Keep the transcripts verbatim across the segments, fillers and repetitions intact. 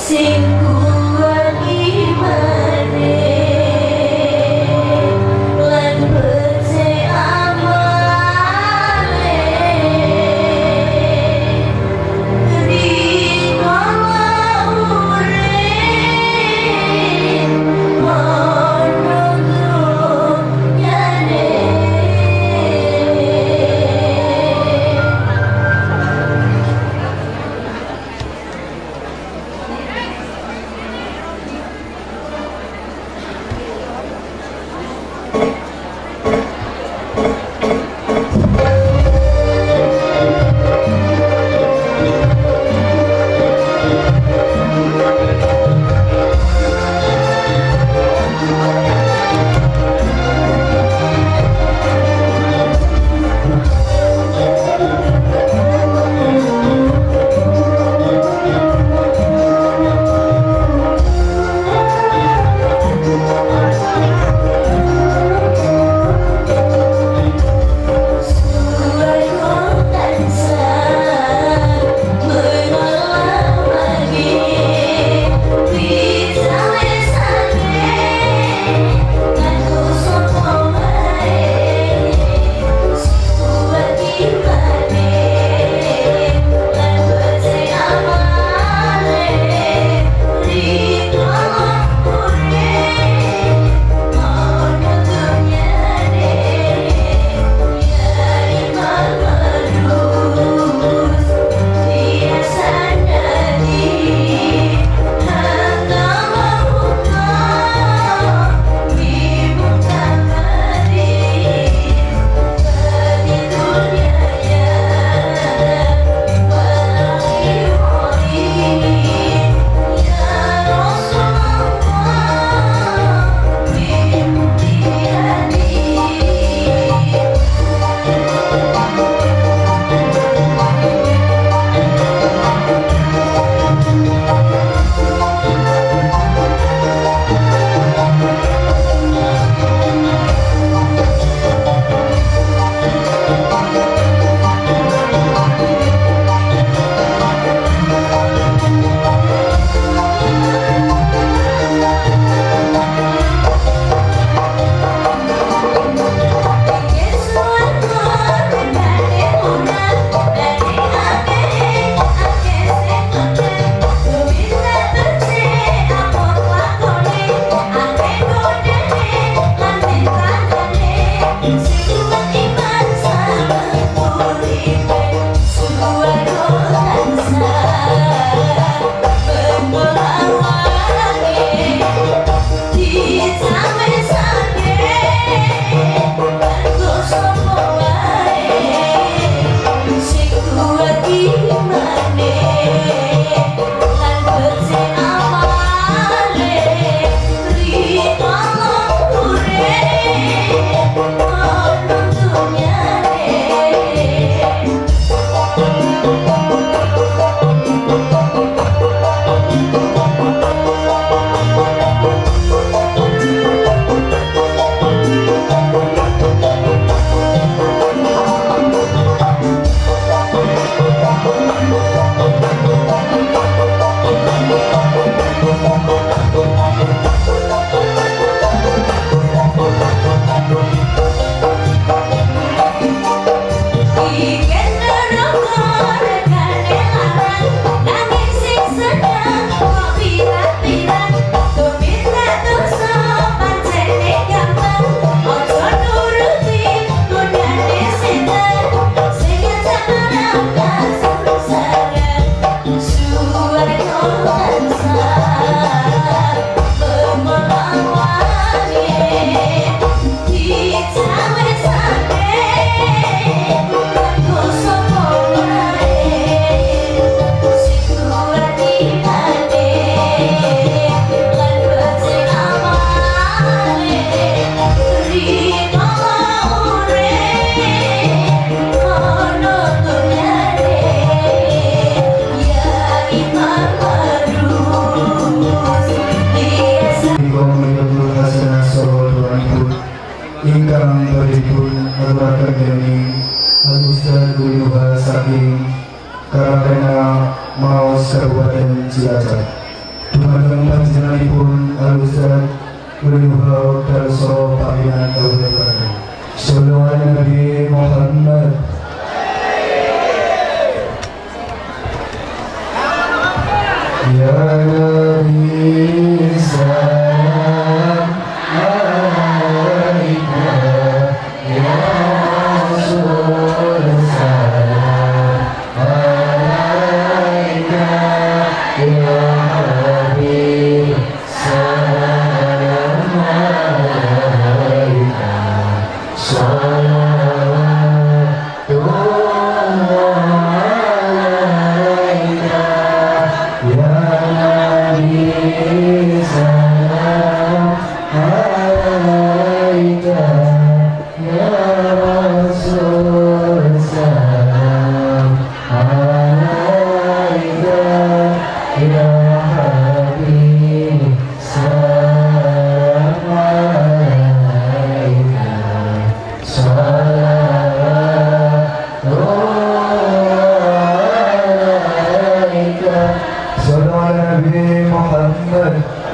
Kabupaten Maos Kabupaten Cilacap. Dumateng panjenenganipun Al-Ustaz Nurul Darso paminan kawula. Sallallahu ala Nabi Muhammad. Ya Nabi salam alaika, ya Rasul salam alaika, ya Habib salam alaika, salawatu alaika, ya Nabi salam alaika, ya Rasul salam alaika, ya Habib salam alaika, salawatu alaika. Sallallahu ala Nabi Muhammad.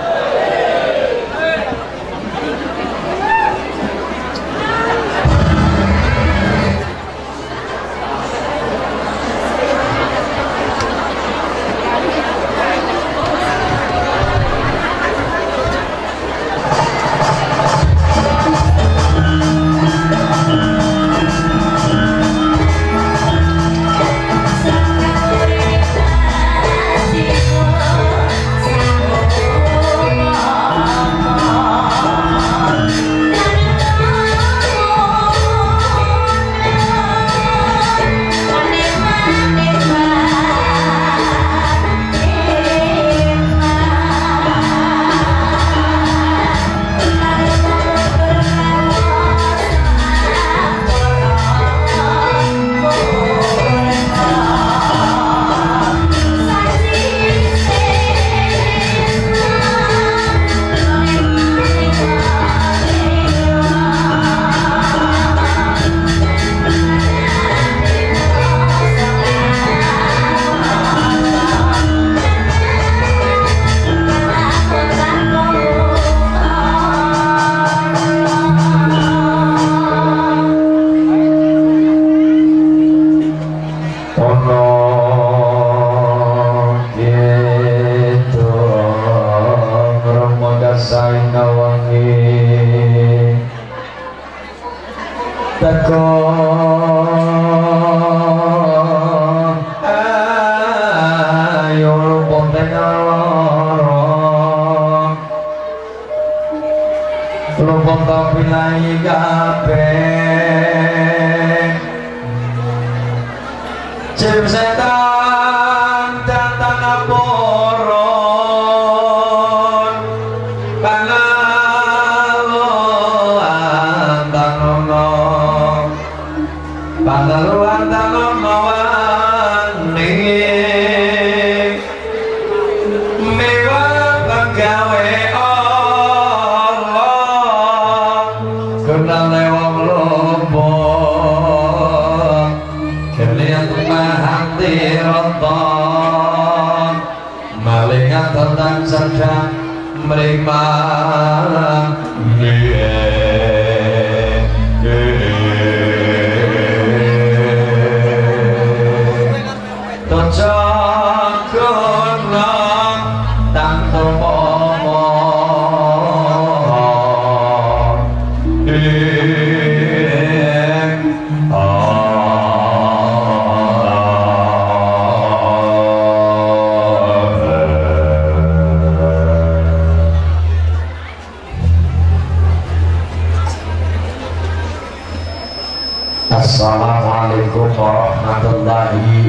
Assalamualaikum warahmatullahi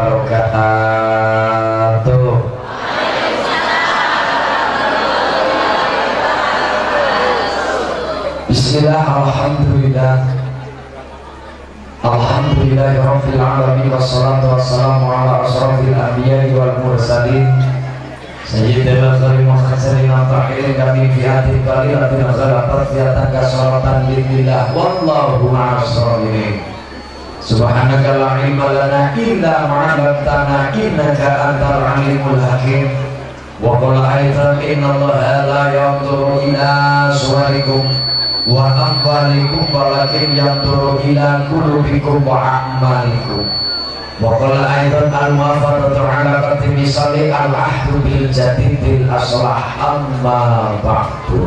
wabarakatuh. Bismillah, alhamdulillah, alhamdulillahirabbil alamin, wassalatu wassalamu ala asrofil anbiya'i wal mursalin sayyidina karim muhasirin atahirin kami fiatin qalilatin azalatat fiatan kasolatan lillah wallahu ma'asrolihin. Subhanaka la ilma lana illa ma 'allamtana innaka antal alimul hakim. Wa qala aidan innallaha la yanzuru ila suwarikum wa amwalikum walakin yanzuru ila qulubikum wa a'malikum. Wa qala aidan al-muwafaqatu ala qadri misali al-ahdu bil jadidil aslah amma ba'du.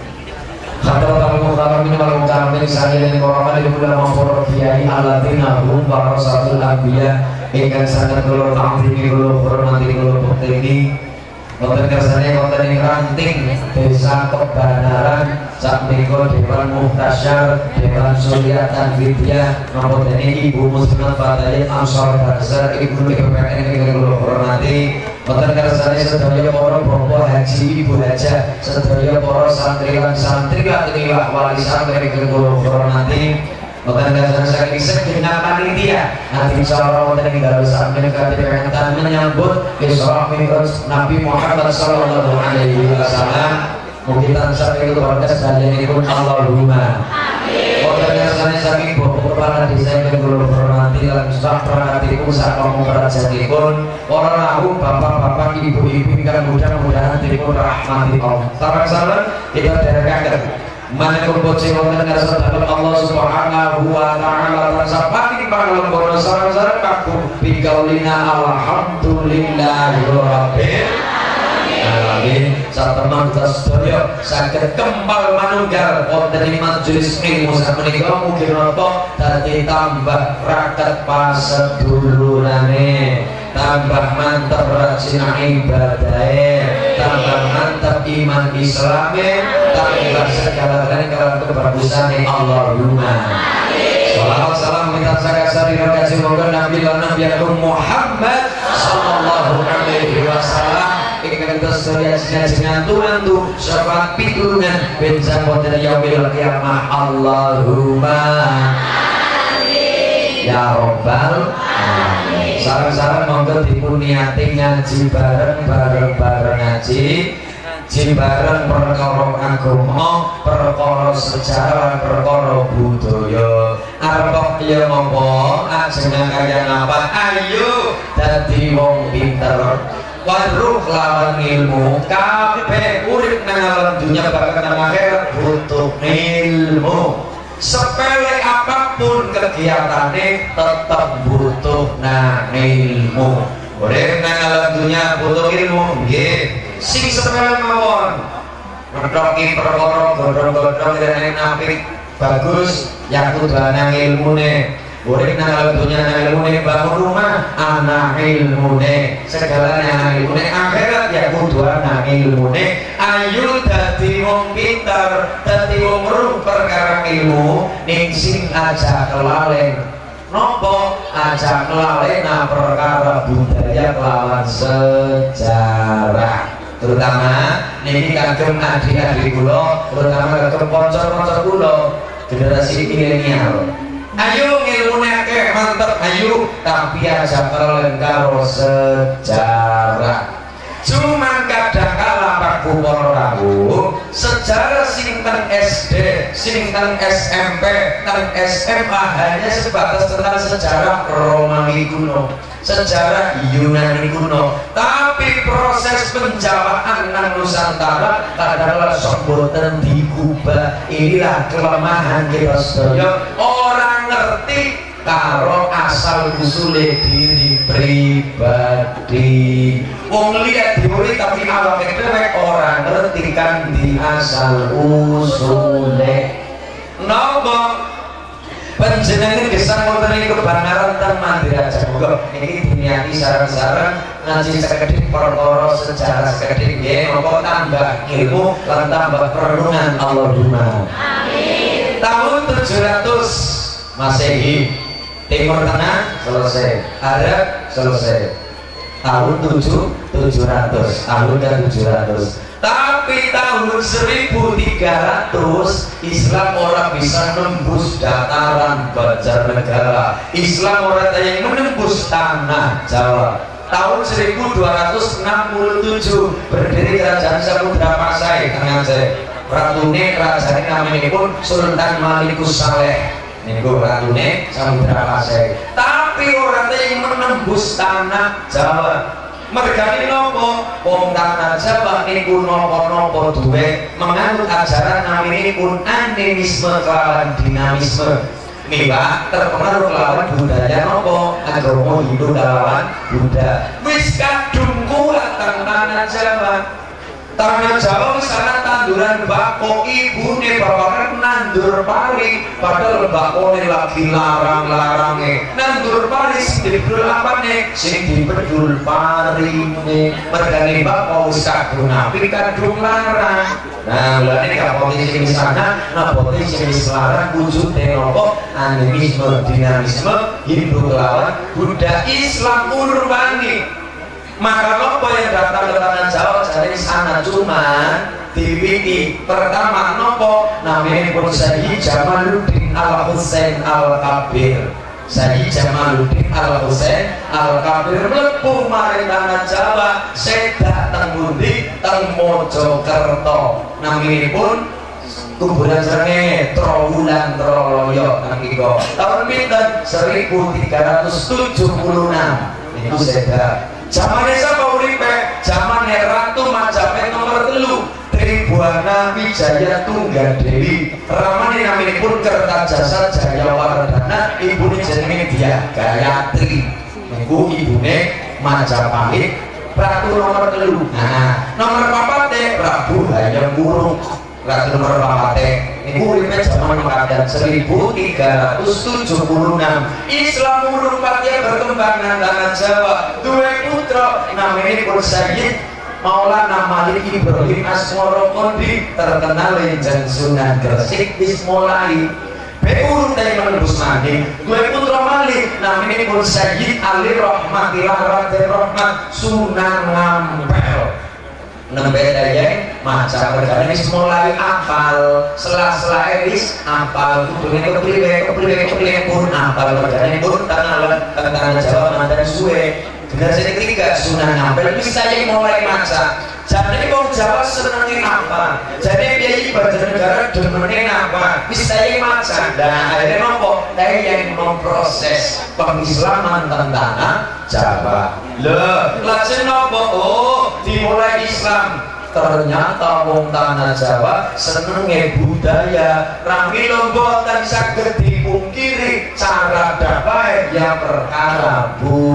Khadratul mukarramin wal mukarramin salihin wa qamal ulama furqiyai alladziina hum warasatul anbiya ingkang sangat kula ta'zimi kula hormati kula pukteni. Wonten kersane wonten ing ranting desa Kebanaran sakmenika Dewan Muhtasyar Dewan Suryatan Widya napa dene Ibu Muslimat Fatayat Ansor Bazar Ibu P P N ingkang kula hormati. Wonten kersane sedaya para bapak haji ibu hajah sedaya para santri lan santri lan wali santri ingkang kula hormati. Wonten kersane saking segenap panitia nanti insyaallah wonten ing dalu sampeyan kapikantan menyambut Isra Mi'raj Nabi Muhammad sallallahu alaihi wasallam. Mugi tansah itu berkah sadanipun Allahumma amin. Wonten kersane saking bapak kepala desa ingkang kula hormati lan sak perangkatipun sak pamungkarajanipun para rawuh bapak-bapak ibu-ibu ingkang mudah-mudahan dipun rahmati Allah. Sareng-sareng kita derekaken maneka bocah wonten ngarsa Allah Subhanahu wa taala tansah pati pangalembana sareng-sareng kaku bikaulina alhamdulillahi rabbil alamin. Satemah sedaya saged kempal manunggal wonten ing majelis ilmu sapunika mugi napa dadi tambah raket pasedulurane, tambah mantap rajin ibadahe, tambah mantap iman Islame, tambah segala kalian kebagusane. Allahumma sholawat salam kita sakasari kasih moga Nabi lan Nabi Muhammad sallallahu alaihi wasallam ingkang sedaya jenengan tuantu syafaat pitulungan benjang wonten yaumil qiyamah. Allahumma amin ya rabbal alamin. Sareng-sareng monggo dipun niati ngaji bareng-bareng bareng ngaji ngaji bareng perkara agama, perkara sejarah, perkara budaya. Arep ya monggo ajeng kaya napa ayo dadi wong pinter. Waruh lawan ilmu kabeh urip nang alam dunya bakal nang akhirat butuh ilmu. Sepele apapun kegiatane tetap butuh nang ilmu. Urip nang alam dunya butuh ilmu nggih. Sing sepele mawon ngethoki perkara godhong-godhong yen apik bagus ya kudu ana ilmune. Urip nang alam dunya nang ilmune bangun rumah ana ilmune, segalanya ana ilmune, akhirat ya kudu ana ilmune. Ayo dadi wong pinter, dadi wong weruh perkara ilmu ning sing aja kelalen. Napa aja kelalen perkara budaya kelawan sejarah. Terutama niki kagem adik-adik kula, terutama kagem kanca-kanca kula generasi milenial. Ayo ngilmune akeh mantep ayo, tapi aja kelalen karo sejarah. Cuman kadang kala paku para rawuh sejarah sing teng S D, sing teng S M P, teng S M A hanya sebatas tentang sejarah Romawi kuno, sejarah Yunani kuno. Tapi proses penjawaan nang Nusantara kadang-kala sok boten digubah. Inilah kelemahan kita sedaya, orang ngerti karo asal usule diri pribadi. Wong lihat teori tapi awake dhewe ora ngerti kan di asal usule. Napa panjenengan gesang wonten ing Kebanaran ten Mandiraja. Muga niki diniati sareng-sareng ngaji sekedhik perkara sejarah sekedhik nggih napa tambah ilmu lan tambah perenungan. Allahumma amin. Tahun tujuh ratus Masehi Timur Tengah selesai, Arab selesai. Tahun tujuh tujuh ratus, tahun ke tujuh ratus. Tapi tahun seribu tiga ratus Islam orang bisa nembus dataran Banjarnegara. Islam orang yang menembus tanah Jawa. Tahun seribu dua ratus enam puluh tujuh berdiri Kerajaan Samudra Pasai Tengah. Ratune kerajaan namanya pun Sultan Malikus Saleh. Niku ratune Samudra Pasai. Tapi orang yang menembus tanah Jawa mergane nopo wong tanah Jawa niku nopo-nopo duwe menganut ajaran naminipun animisme kelawan dinamisme miwa terpengaruh kelawan budaya nopo agama Hindu kelawan Buddha wis kadung kuat tanah Jawa. Tanah Jawa sana tanduran bako ibune bapak nandur pari padahal bako lagi larang-larangnya nandur pari sing dibedul apane sing dibedul parine mergane bako wis kadung api kadung larang. Nah mulane kapolri sing sana napoti sing wis larang wujude napa animisme dinamisme Hindu kelawan Buddha Islam urbani. Maka apa yang datang ke tanah Jawa dari sana cuma diwiti pertama nopo namanya pun Sayyid Jamaluddin Al Husain Al Kabir. Sayyid Jamaluddin Al Husain Al Kabir mlebu maring tanah Jawa sedak teng pundi teng Mojokerto. Naminipun kuburan srengenge Trowulan Troloyo nangika tahun pinten seribu tiga ratus tujuh puluh enam niku sedak. Zamane sapa uripe? Zamane Ratu Majapahit nomor telu Tribuana Wijaya Tunggadewi. Ramane naminipun Kertajasa Jayawardana, ibune jenenge Dyah Gayatri. Niku ibune Majapahit Ratu nomor telu. Nah, nomor papate Prabu Hayam Wuruk. Ratu nomor papate niku uripe zaman mekaten seribu tiga ratus tujuh puluh enam. Islam urupatnya berkembang nang tanah Jawa. Duwe putra naminipun Sayyid Maulana Malik Ibrahim Asmoro Kondi terkenal Lenjang Sunan Gresik wis mulai beurut dari menembus mandi. Duwe putra Malik naminipun Sayyid Ali Rahmatillah Raden Rahmat Sunan Ngampel. Nembe dayeng maca perkara wis mulai apal sela-sela wis apal kudune kepriwe kepriwe kepriwe pun apal perkara pun tanah tanah Jawa mantan suwe generasi ketiga Sunan Ngampel wis saya mulai maca jane wong Jawa senenge apa jane piye Banjarnegara demene apa wis saya maca dan akhirnya nopo dayeng memproses pengislaman tanah Jawa. Lho, lajeng nopo? Oh, dimulai Islam. Ternyata wong tanah Jawa senenge budaya. Ramila mboten saged dipungkiri cara dakwah ya perkara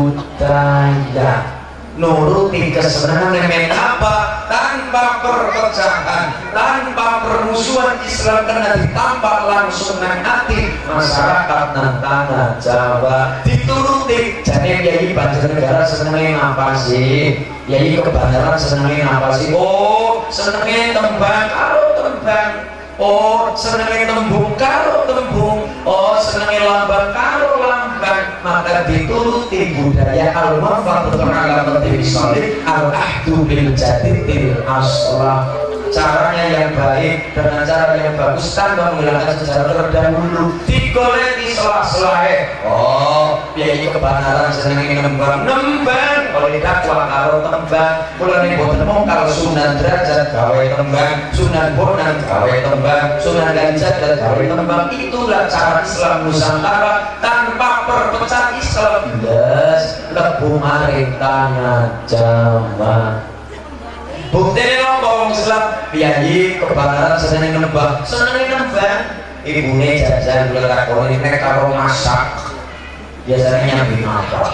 budaya. Nuruti kesenangan men apa tanpa perpecahan, tanpa permusuhan Islam kena ditampak langsung nang hati masyarakat nang tanah Jawa dituruti. Jadi Yai Banjarnegara senengnya apa sih? Yai Kebanyaran senengnya apa sih? Oh senengnya tembang karo tembang. Oh senengnya tembung karo tembung. Oh senengnya lambang karo lambang. Maka dituruti budaya al-mafatul ala menteri solid al-ahdu bil jadidil aslah. Caranya yang baik dengan cara yang bagus tanpa menghilangkan sejarah terdahulu digoleki selah-selahe. Oh piye kebenaran senengnya nembang nembang kalau didakwa karo tembang mulane boten mung kalau Sunan Derajat gawe tembang Sunan Bonang gawe tembang Sunan Ganjat gawe tembang. Itulah cara Islam Nusantara tanpa perpecahan Islam yes lebu maring tanah Jawa. Bukti nopo Islam piyayi kebenaran seneng nembang seneng nembang ibune jajan kula takoni nek karo masak biasanya nyambi masak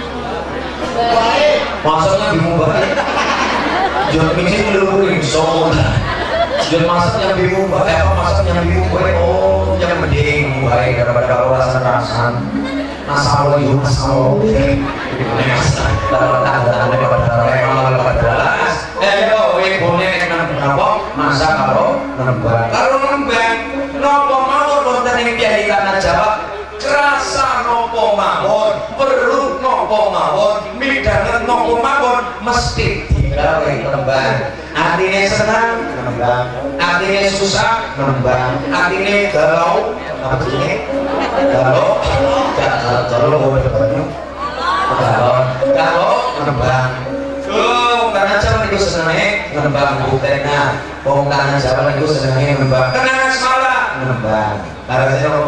masaknya bingung banget jual misi ngeluburin soal jual masak nyambi mubah eh apa masak nyambi mubah oh yang mending baik daripada rasa-rasan masalah itu masalah tanda-tanda daripada remal daripada eh yo ibune nang apa masak karo nembang karo nembang nopo mawon wonten ing piye tanah Jawa krasa nopo mawon perlu nopo mawon midhanget nopo mawon mesti digawe nembang. Atine senang nembang, atine susah nembang, atine galau apa jenenge galau galau galau galau galau nembang. Oh, tanah Jawa niku senenge nembang butena. Wong tanah Jawa niku senenge nembang. Kenangan semalam nembang. Larane opo?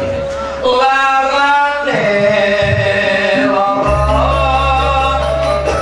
Larane loro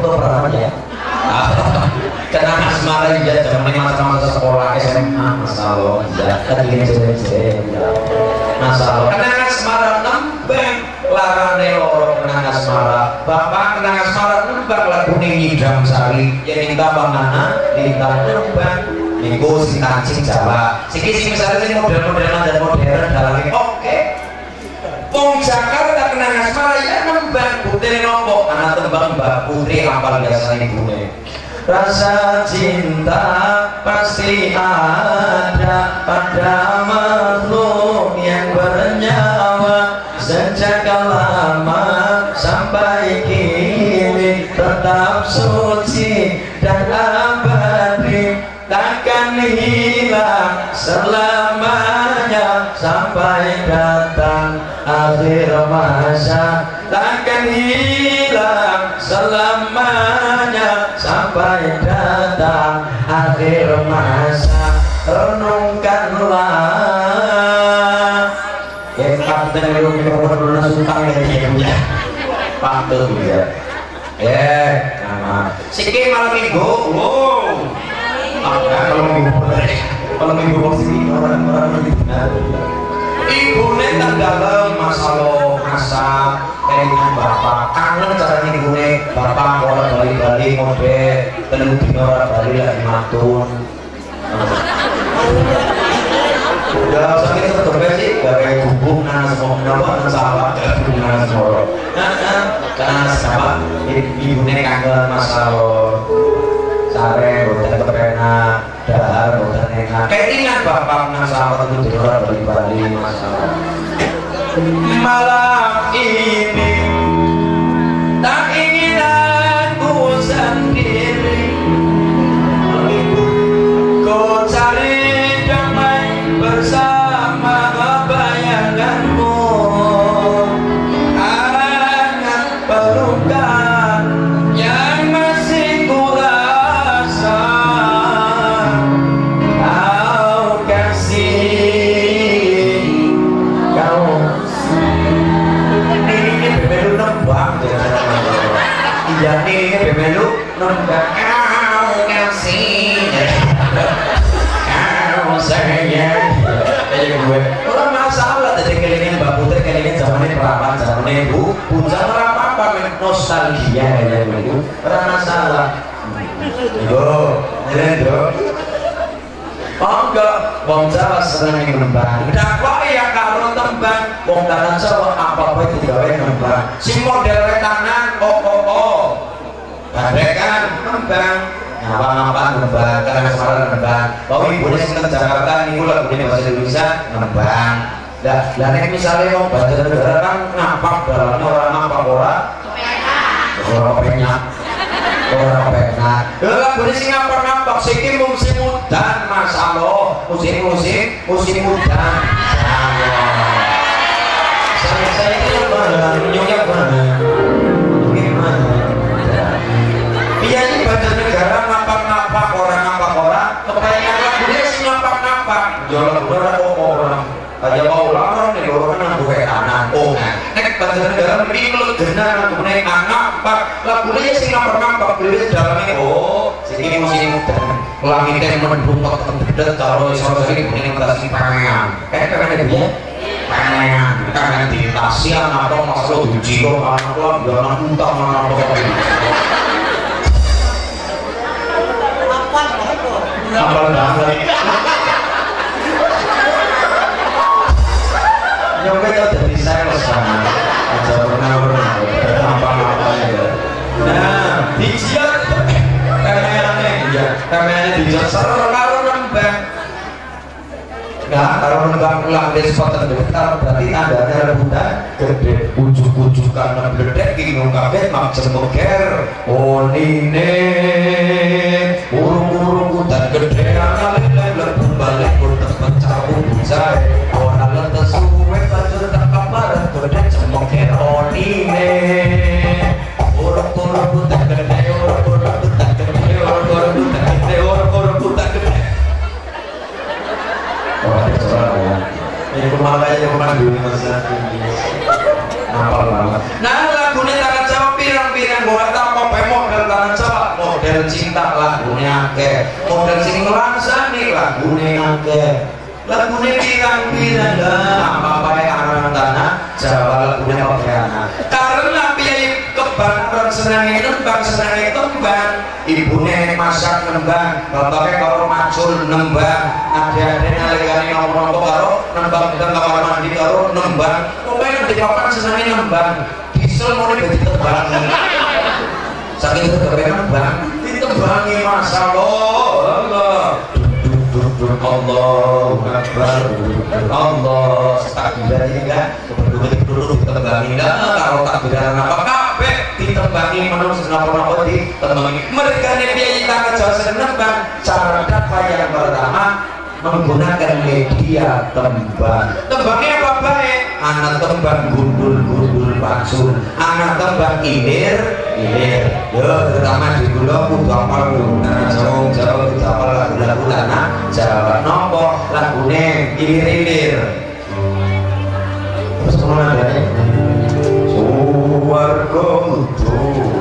foto pertama ya. Kenang asmara ya zaman masa-masa sekolah S M A masalah ya kan gini jadi masalah kenang asmara nembang larane loro kenang asmara bapak kenang asmara nembang lagu Nyidam Sari yang minta bangana minta nembang niku sing kancing Jawa siki sing misalnya sing model-modelan dan modern dalamnya oke wong Jakarta kenang asmara ya nembang putri nopo anak tembang Mbak Putri apal biasanya ibune rasa cinta pasti ada pada makhluk yang bernyawa sejak lama sampai kini tetap suci dan abadi takkan hilang selamanya sampai datang akhir masa takkan hilang selamanya sampai datang akhir masa renungkanlah ya kapten yang mikrofon sumpah ya pantul ya eh nama sikit malam minggu wow kalau minggu kalau minggu posisi orang-orang lebih benar ibune tanggal masalah masak kelingan bapak kangen caranya ibune bapak orang bali-bali ngode telu dino ora bali lagi matun udah sakit tertebak sih gawe bubuk nang semua napa nang sawah bubuk nang semua nah karena siapa ibune kangen masalah sare boten kepenak dahar boten enak kelingan bapak nang sawah telu dino ora bali-bali masalah malam ini tak ingin aku sendiri kau cari damai bersama bayanganmu hangat pelukan yang masih kurasa kau kasih kau iya nih bebelu nembak kau kasih kau sayang kayak gue orang masalah tadi kelingin Mbak Putri kelingin zamannya perapan zamannya ibu punca apa-apa nostalgia kayak gue orang masalah yo jalan dong oh enggak wong Jawa seneng nembang dakwah ya kalau tembang wong dalan Jawa apa-apa itu digawe nembang si model tangan oh oh oh badekan nembang ngapa-ngapa nembang karena semarang nembang bahwa ibunya sing nang Jakarta niku lagune bahasa Indonesia nembang lah lah nek misale wong bahasa negara kan ngapak dalane ora ngapak ora ora penyak ora penak lah boleh sing ngapak-ngapak siki musim udan masalah musim-musim musim udan saya saya ini mana nyonya mana gimana iya ini badan negara ngapak-ngapak orang ngapak-orang kebanyakan lagunya sing ngapak-ngapak jualan orang orang aja mau orang nih orang nang duwe anak oh nek badan negara mending legena kemudian ngapak lagunya sing ngapak-ngapak dhewe daleme oh sing musim udan langitnya mendung tetet karo sore-sore kuning ngatasi pangean kayak kan dia pangean kan di tasian atau masalah uji kok anak lo jangan utang anak lo apa banget nyampe tau jadi sales kan aja pernah pernah apa-apa ya nah dijiat kameranya ya kameranya dijiat seru kalau nembang nah kalau nembang ulang dari spot terdekat berarti tandanya rebutan gede ujuk-ujukan ngebledek bingung kabeh mak jemeger oh nine urung-urung hutan gede anak lele balik kurang pecah bujai orang letes suwe baju tak kamar gede jemeger oh nine urung-urung hutan gede urung-urung hutan gede urung-urung hutan gede urung-urung hutan gede oh ada suara ya ini kemalanya kemana dulu masalah tinggi apal banget nah lagunya tangan Jawa pirang-pirang gua tak apa-apa model tangan model cinta lagune akeh, model sing nglaksani lagune akeh. Lagune pirang-pirang apa bae aran tanah Jawa lagune pabeana. Karena piye kebang orang senange nembang senange tembang, ibune masak nembang, bapake karo macul nembang, ade-ade nalikane nopo-nopo karo nembang dan kamar mandi karo nembang. Pokoke nek papan senange nembang, diesel mule dadi tembang. Saking kegawe nembang, ditembangi masyaallah. Allah. Allahu Akbar, Allah takbiran juga duduk ditembangi dah kalau takbiran apa kabeh ditembangi menurut napa-napa ditembangi. Mereka nih biaya kita kerja nembang cara dakwah yang pertama menggunakan media tembang. Tembangnya apa baik? Anak tembang gundul-gundul pacul, anak tembang ilir ilir. Yo terutama di Pulau kudu apal lu. Nah jauh jauh kudu apal lagu-lagu tanah Jawa. Nopo lagune ilir-ilir. Terus kemana deh? Suwargo kudu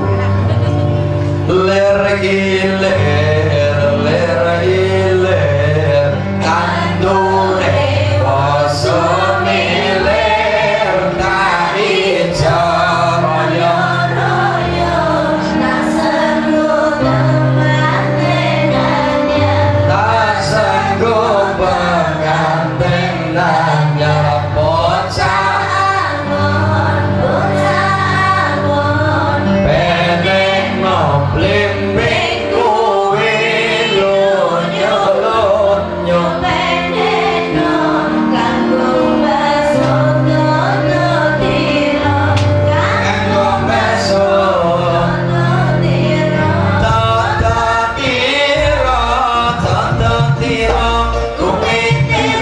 ler ilir ler ilir kandune wasone ler tari jaya raya nasenggo pengantenannya nasenggo pengantenannya bocah angon bocah angon bedeng no blimbing kowe lonyo lonyo bedeng no kanggo baso dono tiro kanggo baso dono tiro tata tiro tata tiro kupikir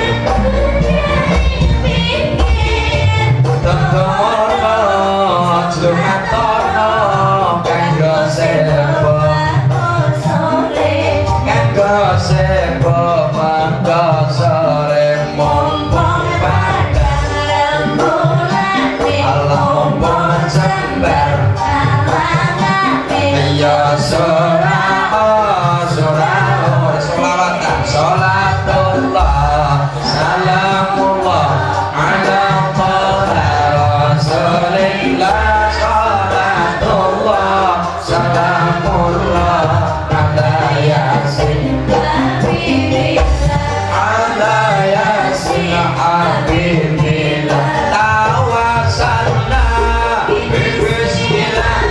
pikir tata morno jumatono kanggo sepo kanggo sepo manggo sore mumpung padang lembulane Allah mumpung jembar ya surah surah sholawatan sholatullah salamullah ala toha rasulillah sholatullah salamullah ala yasin ala yasin habibillah tawasalna bismillah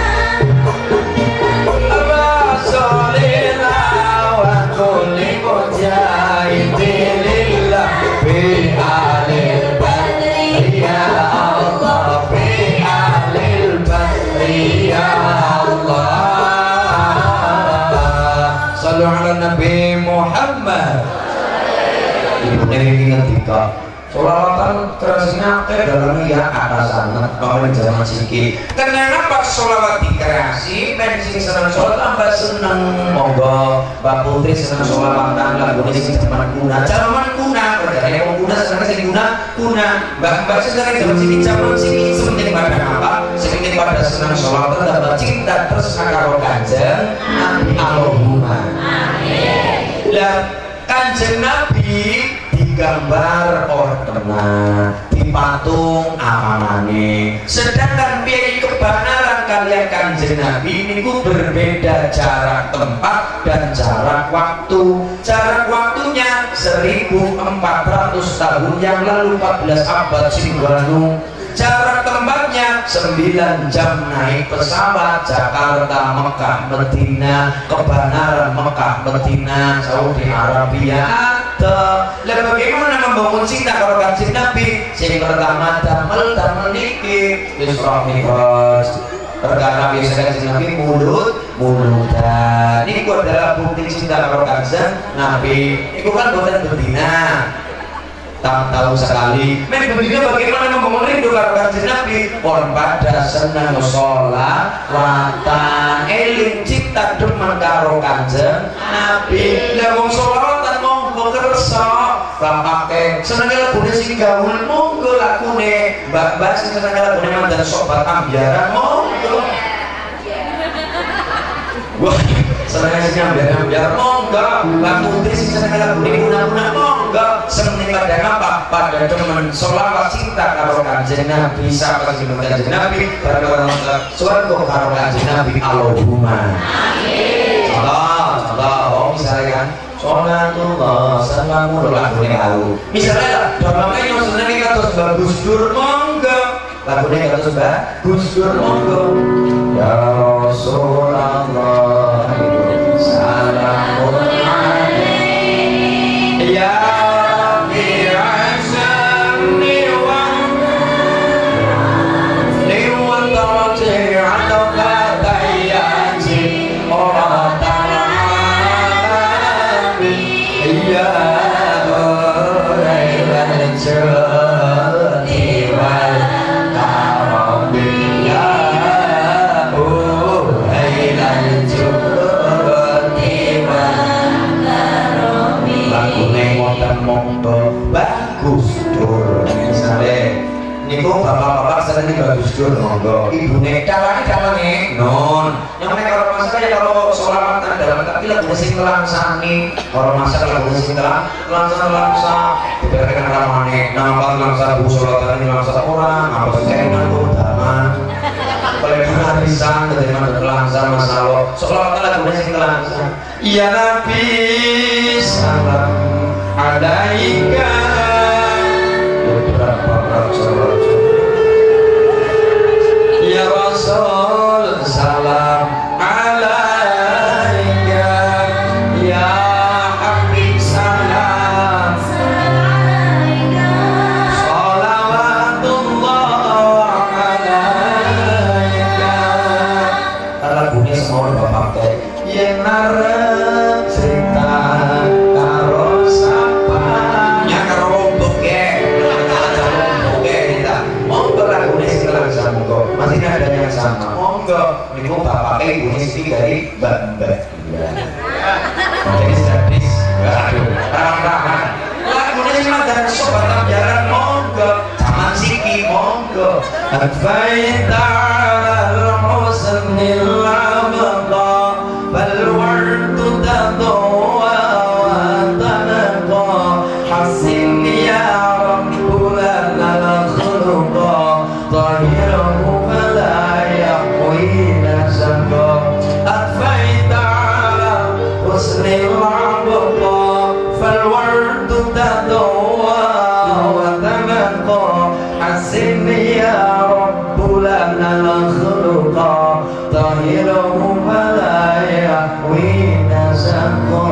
rasulillah wa kulli mujahidillah bi alil badri ya Allah bi alil badri ya Allah. Sallu ala Nabi Muhammad. Ibu ini ngetika sholawatan kreasinya akeh dalam ya atas sangat kalau zaman siki. Kenapa sholawat dikreasi? Sing seneng sholat tambah seneng. Monggo Mbak Putri seneng sholawatan lagu sing zaman kuna. Zaman kuna berdaya wong kuna seneng sing kuna kuna. Mbak Mbak seneng zaman siki zaman siki sementing pada apa? Sementing pada seneng sholawatan tambah cinta terus karo Kanjeng Nabi Allahumma amin. Lah Kanjeng Nabi digambar ortena dipatung amanane, sedangkan piye kebenaran kalian Kanjeng Nabi niku berbeda jarak tempat dan jarak waktu. Jarak waktunya seribu empat ratus tahun yang lalu, empat belas abad Singwanu. Jarak tempatnya sembilan jam naik pesawat Jakarta Mekah Medina, kebenaran Mekah Medina Saudi Arabia. Lalu bagaimana membangun cinta kalau Kanjeng Nabi? Yang pertama damel damel niki Isra Mi'raj. Perkara biasa Kanjeng Nabi mulut mulutan. Ini adalah bukti cinta kalau Kanjeng Nabi. Itu kan buatan betina. Tak tahu sekali. Memang begitu bagaimana membangun rindu karo Kanjeng Nabi. Orang pada senang sholat, watan, eling cipta demen karo Kanjeng Nabi. Lah wong sholatan monggo kersa, bapake seneng lagune sing gaul monggo lagune. Mbak-mbak sing seneng lagune mandan sobat ambiaran monggo. Wah, seneng sing ambyar-ambyar monggo, lagu putri sing seneng lagu guna-guna monggo, seneng pada apa? Pada demen sholawat cinta karo Kanjeng Nabi, sapa sing Kanjeng Nabi, bareng swarga karo Kanjeng Nabi. Allahumma amin. Salah, salah, oh misalnya kan sholatullah salamun lagunya tahu. Misalnya doangnya yang seneng kados Bagus Dur monggo, lagunya kados Bagus Dur monggo. Ya Rasulullah salamun alaihi ya bi'asani wa niwan tawati atau kata yaji orang tanami ya orang jati wal karami ya monggo Bagus Dur. Misalnya niku bapak-bapak sering Bagus Dur monggo, ibune kalang-kalange non yang mereka kalau masalah ya kalau sholawatan dalam tapi lagu sing langsani kalau masalah lagu sing langsang langsang diberikan ramane nampak langsang bu sholawatan ini langsang orang apa sih ngaku daman pelebuhan lisan dari mana langsang masalah sholawatan lagu sing langsang ya Nabi salam alaika beberapa rasul ya Rasul salam alaika ya Habib salam alaika salawatullah alaika lagunya semua bapak teh yang narep cerita karo sapa nya karo boke boke kita monggo lagune sing langsung monggo masih ada yang sama monggo niku bapake ibune sing dari mbak-mbak jadi sadis aduh ramah lagune sing mandan sobat amjaran monggo zaman siki monggo adfaita al-husnil abqa bal wartu tadwa wa tanqa hasin ya rabbul al-khuluqa tahiruhu fala yaqwina sangqa adfaita ala husnil abqa fal wartu tadwa wa tanqa hasin ya rabbul al-khuluqa tahiruhu fala yaqwina sangqa.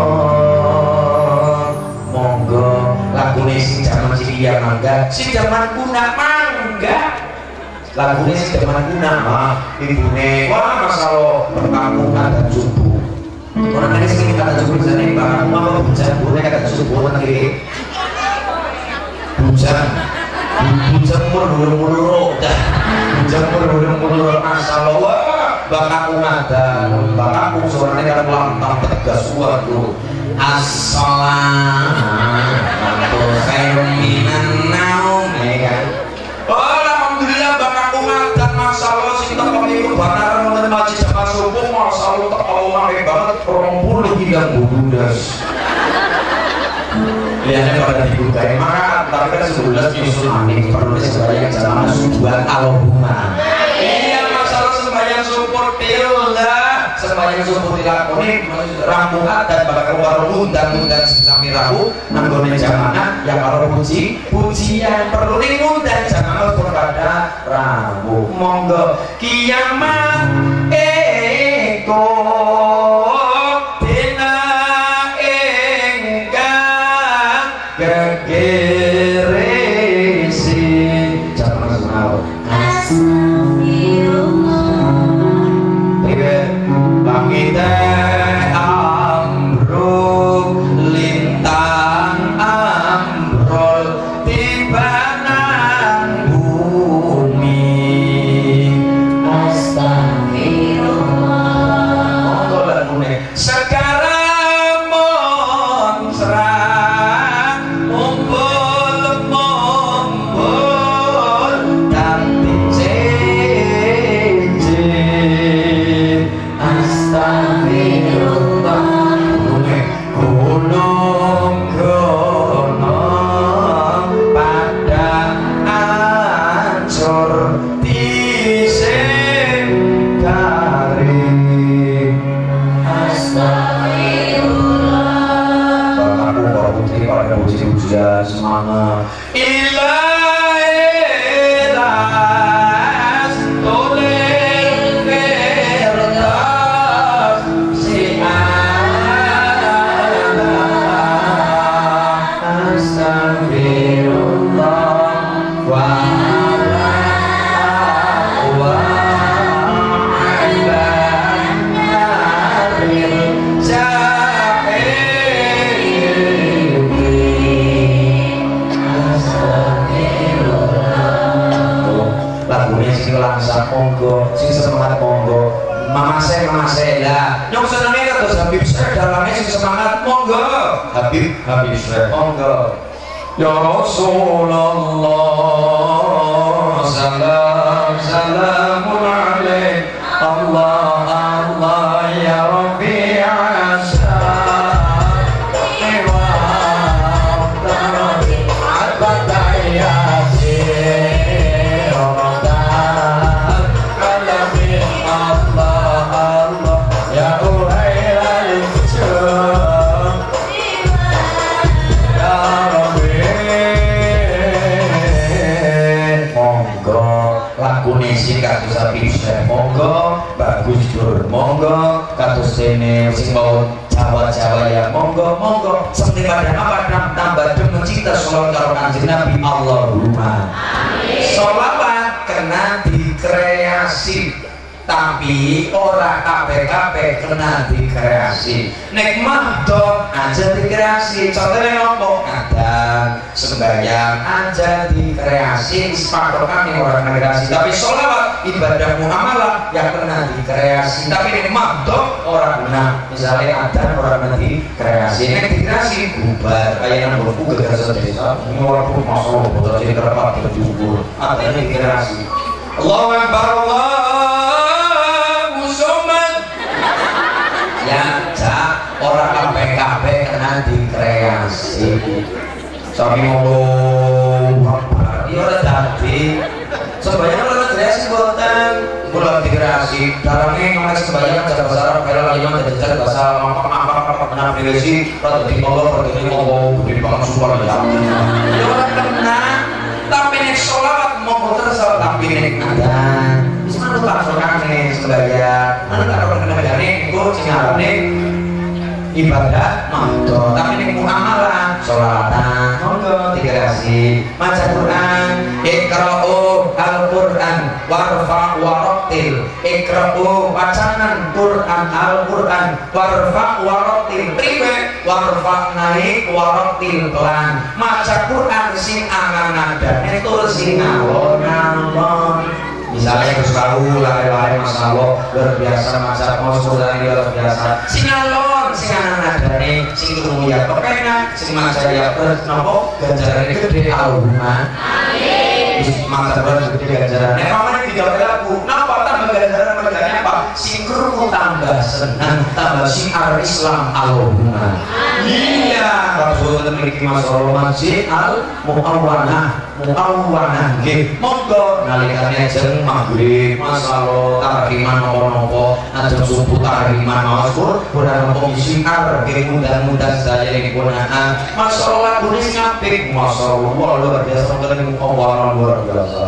Monggo lagune sing jaman cilik mangga sing jaman kuna mangga lagune sing jaman kuna mah ibune wah masalah perkampungan dan subuh orang ini sing kata subuh sana bang mau bujan boleh kata subuh nanti bujan bujan mulu-mulu dah bujan mulu-mulu masalah wah bakaku ngada bakaku suaranya kan lantang tegas waduh as-salatu khairun minan naum ya kan oh alhamdulillah bakaku ngada masalah sing tak pemiku banaran mengenai majid sama subuh masalah tak tahu ngake banget rompul hilang bududas lihatnya pada dibukai maka tapi kan sebelas nyusul amin perlu sebanyak zaman subuhan Allahumma iya masalah sembahyang syukur tillah sembahyang syukur dilakoni rampungan dan bakal keluar undang-undang sami rahu nanggone jamana yang kalau puji pujian perlu ngundang jamana pun pada rabu monggo kiamat eko dina engkang kegeresi jamana sunau kita ambruk lintang ambrol tibanan bumi astagfirullah sekarang monsra mumpul mumpul tapi cincin astagfirullah ya semangat ilahilas tulir kertas si astagfirullah wa langsung monggo, sing semangat monggo. Mama saya, mama saya lah. Yang senangnya terus Habib Syekh dalamnya sing semangat monggo. Habib, Habib Syekh monggo. Ya Rasulullah, salam salamun alaik. Allah Allah ya Rabbi asa. Ewa, Rabbi, al-Fatihah. Kados Habib Syekh monggo, bagus dur monggo, kados dene sing mau Jawa-Jawa ya monggo monggo. Seperti pada apa tambah dengan cinta sholawat karo Kanjeng Nabi Allahumma amin. Sholawat kena dikreasi tapi ora kabeh-kabeh kena dikreasi. Nek mahdo aja dikreasi. Contohnya ngomong kadang sembahyang aja dikreasi, sepatokan nih orang dikreasi. Tapi sholawat ibadah muamalah yang kena dikreasi. Tapi nek mahdo orang guna. Misalnya ada orang nanti dikreasi. Nek dikreasi bubar kayak nang buku gagasan desa. Orang pun masuk betul jadi terdapat berjubur. Ada nek dikreasi. Allahu Akbar Allah. Orang kabeh-kabeh kena dikreasi. Saking ngomong ya ora dadi. Sembayang ora dikreasi boten. Kula dikreasi. Dalange ngomong sembayang jaga bahasa Arab kira lima jaga bahasa mampak-mampak kena dikreasi. Ora dadi Allah ora dadi ngomong gede banget suara ya. Ya ora kena. Tapi nek sholawat monggo terus tapi nek ada. Wis manut laksanaane sembayang. Manut karo kendane engko sing arane ibadah mahdo, tapi ini muamalah sholatan monggo dikasih maca Quran ikra'u al-Quran warfa' warattil ikra'u wacanan Quran al-Quran warfa' warattil priwe warfa' naik warattil pelan maca Quran sing angan-angan tur sing alon-alon. Misalnya kesukaru lari-lari Masya Allah luar biasa maca Masya luar biasa singalon singanan adane sing kemuya kepenak sing maca ya nopo ganjarane gede Allahumma amin. Maca gede ganjarane pamane digawe lagu napa tambah ganjaran mergane apa sing krungu tambah senang tambah syiar Islam Allahumma iya kalau memiliki masalah masjid al muawwanah muawwanah nggih monggo nalikane jeng maghrib masalah tariman nopo-nopo ajeng subuh tariman masyhur ora nopo syiar nggih mudah-mudahan sedaya digunaan masalah lagune sing apik masyaallah luar biasa kene Allah luar biasa.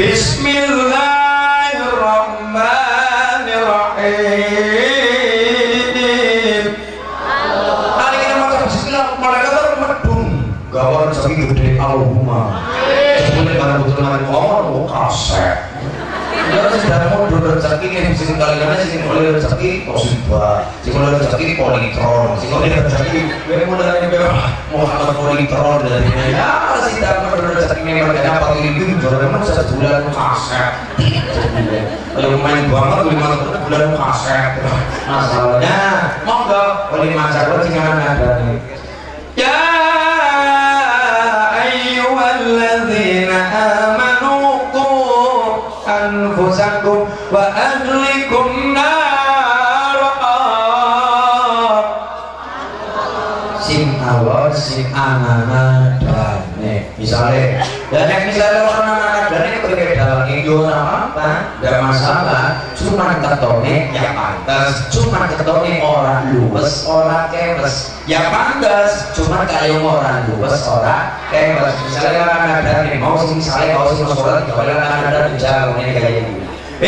Bismillahirrahmanirrahim. Hari kita maca bismillah malaikat medung gawan saking gede Allahumma. Sebelum para putra ngomong kasek. Ya sudah mau rezeki ini sing kalian sing oleh rezeki musibah, sing oleh rezeki politron, sing oleh rezeki kowe mulane Muhammad politron dari ya sing dapat rezeki ini mereka apa ini jualan masa sebulan kasek. Kalau main banget lima bulan kasek. Masalahnya monggo oleh macar sing ada nih. Ya ayyuhalladzina amanu qu anfusakum wa ahlikum nara sing awal sing ananadane misalnya dan yang misalnya orang ananadane berbeda lagi yo apa-apa, gak masalah cuma ketone yang pantas cuma ketone orang luar luwes ora kewes. Ya pantes, cuma kaya orang luwes ora kewes. Misalnya kan ada nih mau sing sale mau sing sholat kalau kan ada jauh ini kayak gini.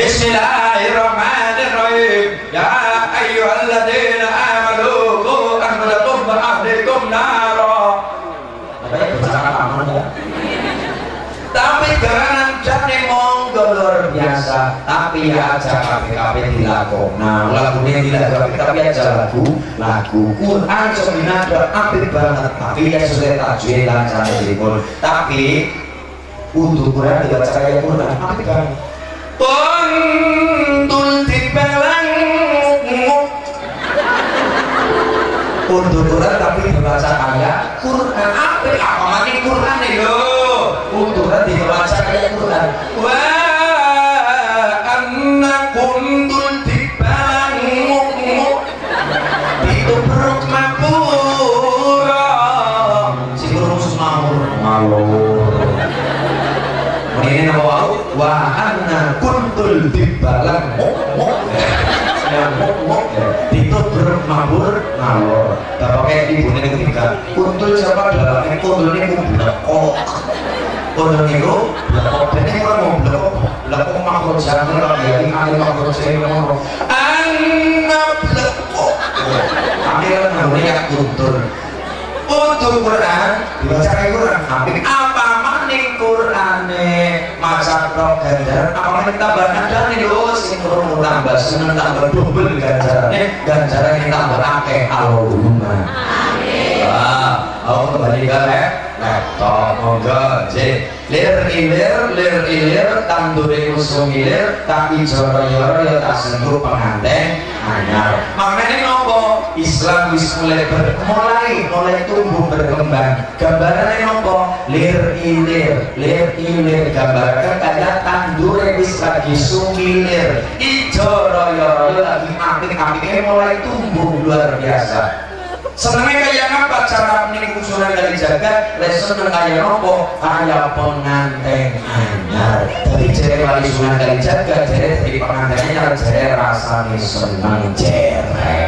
Bismillahirrahmanirrahim. Ya ayyuhalladzina amanu qu anfusakum wa ahlikum nara. Katanya bersama aman ya. Tapi garangan jane monggo luar biasa, tapi ya aja kabeh-kabeh dilakon. Nah, lagune dilakon tapi aja lagu, lagu Quran sebenarnya apik banget, tapi ya sesuai tajwid lan cara dipun. Tapi untuk Quran dibaca kayak Quran apik banget. Kuntul dibelang untuk Quran tapi dibaca kayak Quran apik apa mati Quran lho. Untuk nanti dibaca kayak Quran. Wa anna kuntul dibangun itu perut mapura si burung semawur ngalor. Ini nama wau wa anna kuntul dibangun itu perut mabur ngalor. Bapaknya ibu ini ketika kuntul siapa dalam kuntul ini kok Kodong itu, lekop ini kan mau lekop, lekop makhluk jangan kalau dia ini ada makhluk saya ngomong, anak lekop, akhirnya namanya kuntur. Untuk Quran dibaca kayak Quran, tapi apa maning Quran masa pro ganjaran, apa maning tambah ganjaran nih lo, sing kurung tambah seneng tambah double ganjaran, ganjaran yang tambah akeh Allahumma. Wah, aku kembali ke laptop, moga je, lir ilir, lir ilir, tanduri usung ilir, tak ijoro yoro ya tak sentuh pengantin anyar. Maknanya nopo Islam wis mulai mulai mulai tumbuh berkembang. Gambarannya nopo lir ilir, lir ilir gambarkan kayak tandure wis lagi sungilir, ijoro yoro lagi apik-apiknya mulai tumbuh luar biasa. Senangnya kayak apa cara menikung sunan dari jagat? Lesson kayak nopo kayak pengantin anyar. Tapi jere wali sunan dari jagat, jere dari pengantinnya jere rasanya senang jere.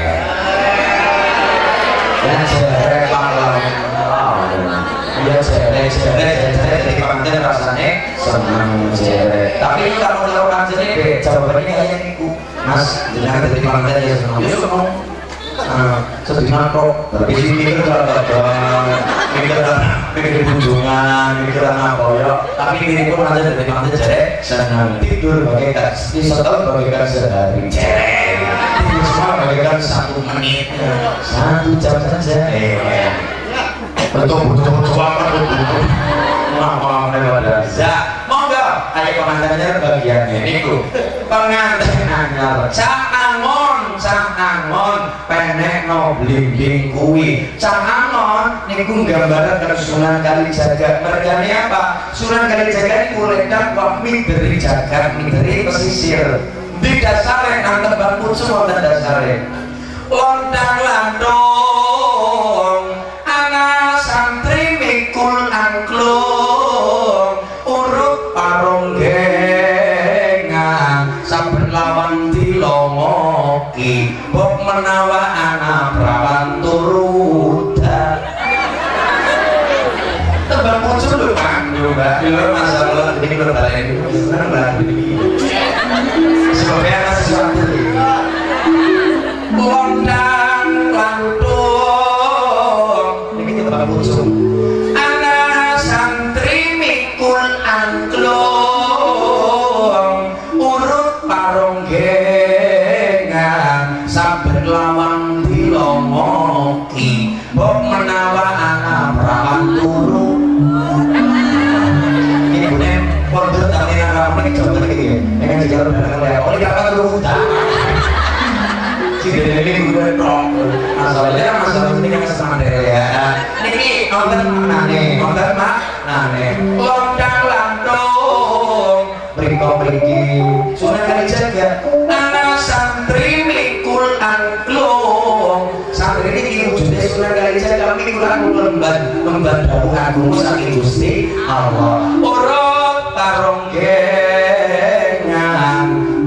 Dan jere pahlawan. Iya jere jere jere dari pengantin rasanya senang jere. Tapi kalau melakukan jere, jawabannya kayak niku. Mas, jangan dari pengantin ya senang. Ya senang. Sedina kok tapi mikir kadang mikir mikir kunjungan mikir apa ya tapi ini pun ada dari mana jere senang tidur bagaikan setahun bagaikan sehari jere tidur semua bagaikan satu menit satu jam saja eh betul betul betul apa betul mama ada za monggo ayo pengantinnya bagiannya niku pengantin anyar cak angon cak angon penek no blimbing kuwi cak angon niku gambaran dari Sunan Kalijaga. Mergane apa Sunan Kalijaga niku ledak wah mideri jagat mideri pesisir di dasare nang tembang pucuk wonten dasare lontang landung ana santri mikul angklung urut paronggengan saben lawan dilongoki bok menawa ana prawan turuda tembang pucuk lho kan yo Mbak yo masalah iki lho balen seneng banget iki sebabnya ana sesuatu lontang landung iki tembang pucuk ana santri mikul angklung urut paronggengan saben lawan dilongoki mbok menawa ana prawan turu ibune pondok tapi nang mriki jaman iki nek jalan nang lek ora apa turu ta si dene iki kudu tok masalahnya masalah ini kan sama ya niki wonten maknane wonten maknane lontang landung mriko mriki Sunan Kalijaga ana santri mikul angklung santri ini wujudnya Sunan Kalijaga mikul angklung lemban lemban dawuh agung saking Gusti Allah urut paronggengan urut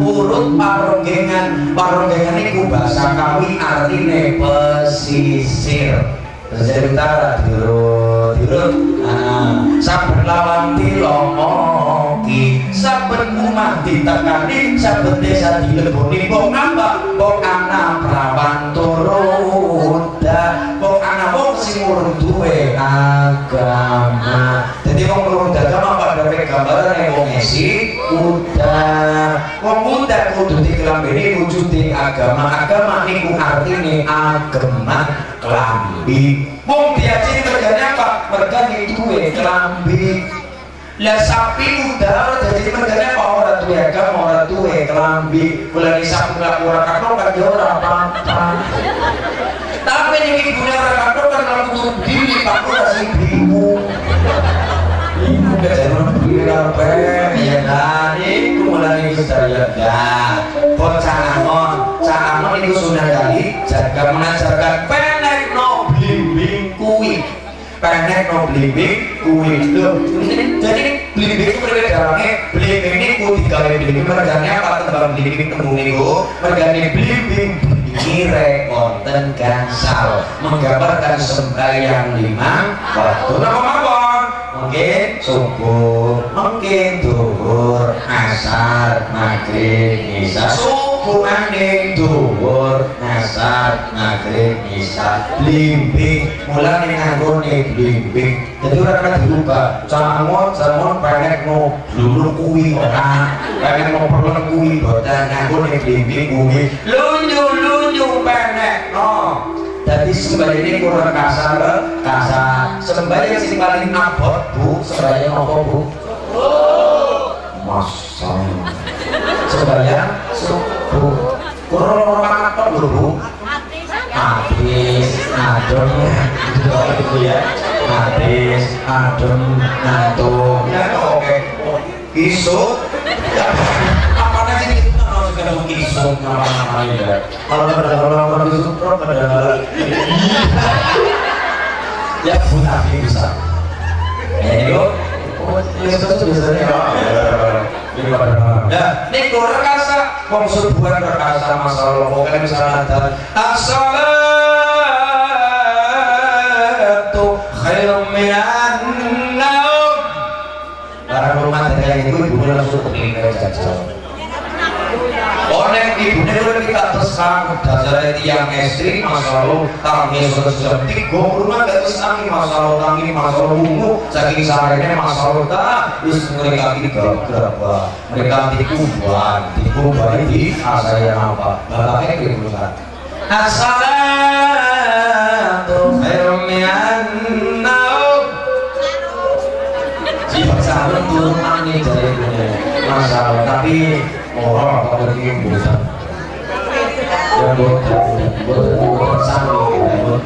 Untuk paronggengan, paronggengan iku bahasa Kawi artine pesisir. Pesisir utara dirut, dirut. Nah, saben lawan dilomoki, saben omah ditekani, saben desa dileboni. Wong apa? Wong ana prawan turuda, wong ana wong sing urung duwe agama. Jadi wong urung agama pada gambaran wong esi udah, wong udah kudu dikelambini wujudi agama. Agama niku artine agama kelambi. Wong diajeni mergane apa? Mergane duwe kelambi. Lah sapi udah jadi mergane apa? Ora duwe agama, ora duwe kelambi. Mulane sapi lak ora kathok kan yo ora apa-apa. Tapi nek ibune ora kathok kan kalau kudu diri Pak ora sing bingung. Ibu kejaran bilang apa ya tadi kumulani saya dah bocah angon cah angon itu sudah dari jaga mengajarkan penek no blimbing kui penek no blimbing kui loh jadi blimbing itu berbeda blimbing ini ku tiga blimbing mergane apa tembang blimbing tembung itu mergane blimbing kire konten gansal menggambarkan sembahyang lima waktu apa mungkin subuh, mungkin duhur, asar, maghrib, isya. Subuh maning duhur, asar, maghrib, isya. Blimbing, mulai nganggone blimbing. Jadi orang kena dirubah. Cangon, cangon pengen mau lulu kuwi ora, pengen mau perlu kuwi boten nganggone blimbing kuwi. Lunyu lunyu pengen no. Jadi sembahyang ini kurang kasar, kasar. Sembahyang sing paling abot bu, sembahyang apa bu? Masa sembahyang subuh. Kurang orang apa bu? Habis, adem, itu ya. Habis, adem, ngantuk. Ya oke. Isuk. Apa sih? Kalau kisah nama-nama ini kalau ada orang-orang itu pro pada ya pun tapi bisa ya itu itu biasanya ini pada ya ini kurang rasa konsep bukan berkasa masalah pokoknya misalnya ada as-salatu khairun minan naum barang rumah tangga ini ibu langsung kepingin jajal. Oleh ibunya udah kita tersang dasarnya tiang estri masalah tangi sejam tiga rumah gak tersang masalah tangi masalah bungu saking saranya masalah tak terus mereka tiga-tiga mereka tikuban tikuban di asal yang apa balaknya kirimusan as-salatu khairun minan naum jiwa sahabat turun angin dari ibunya masalah tapi orang pada tim bukan ya buat sami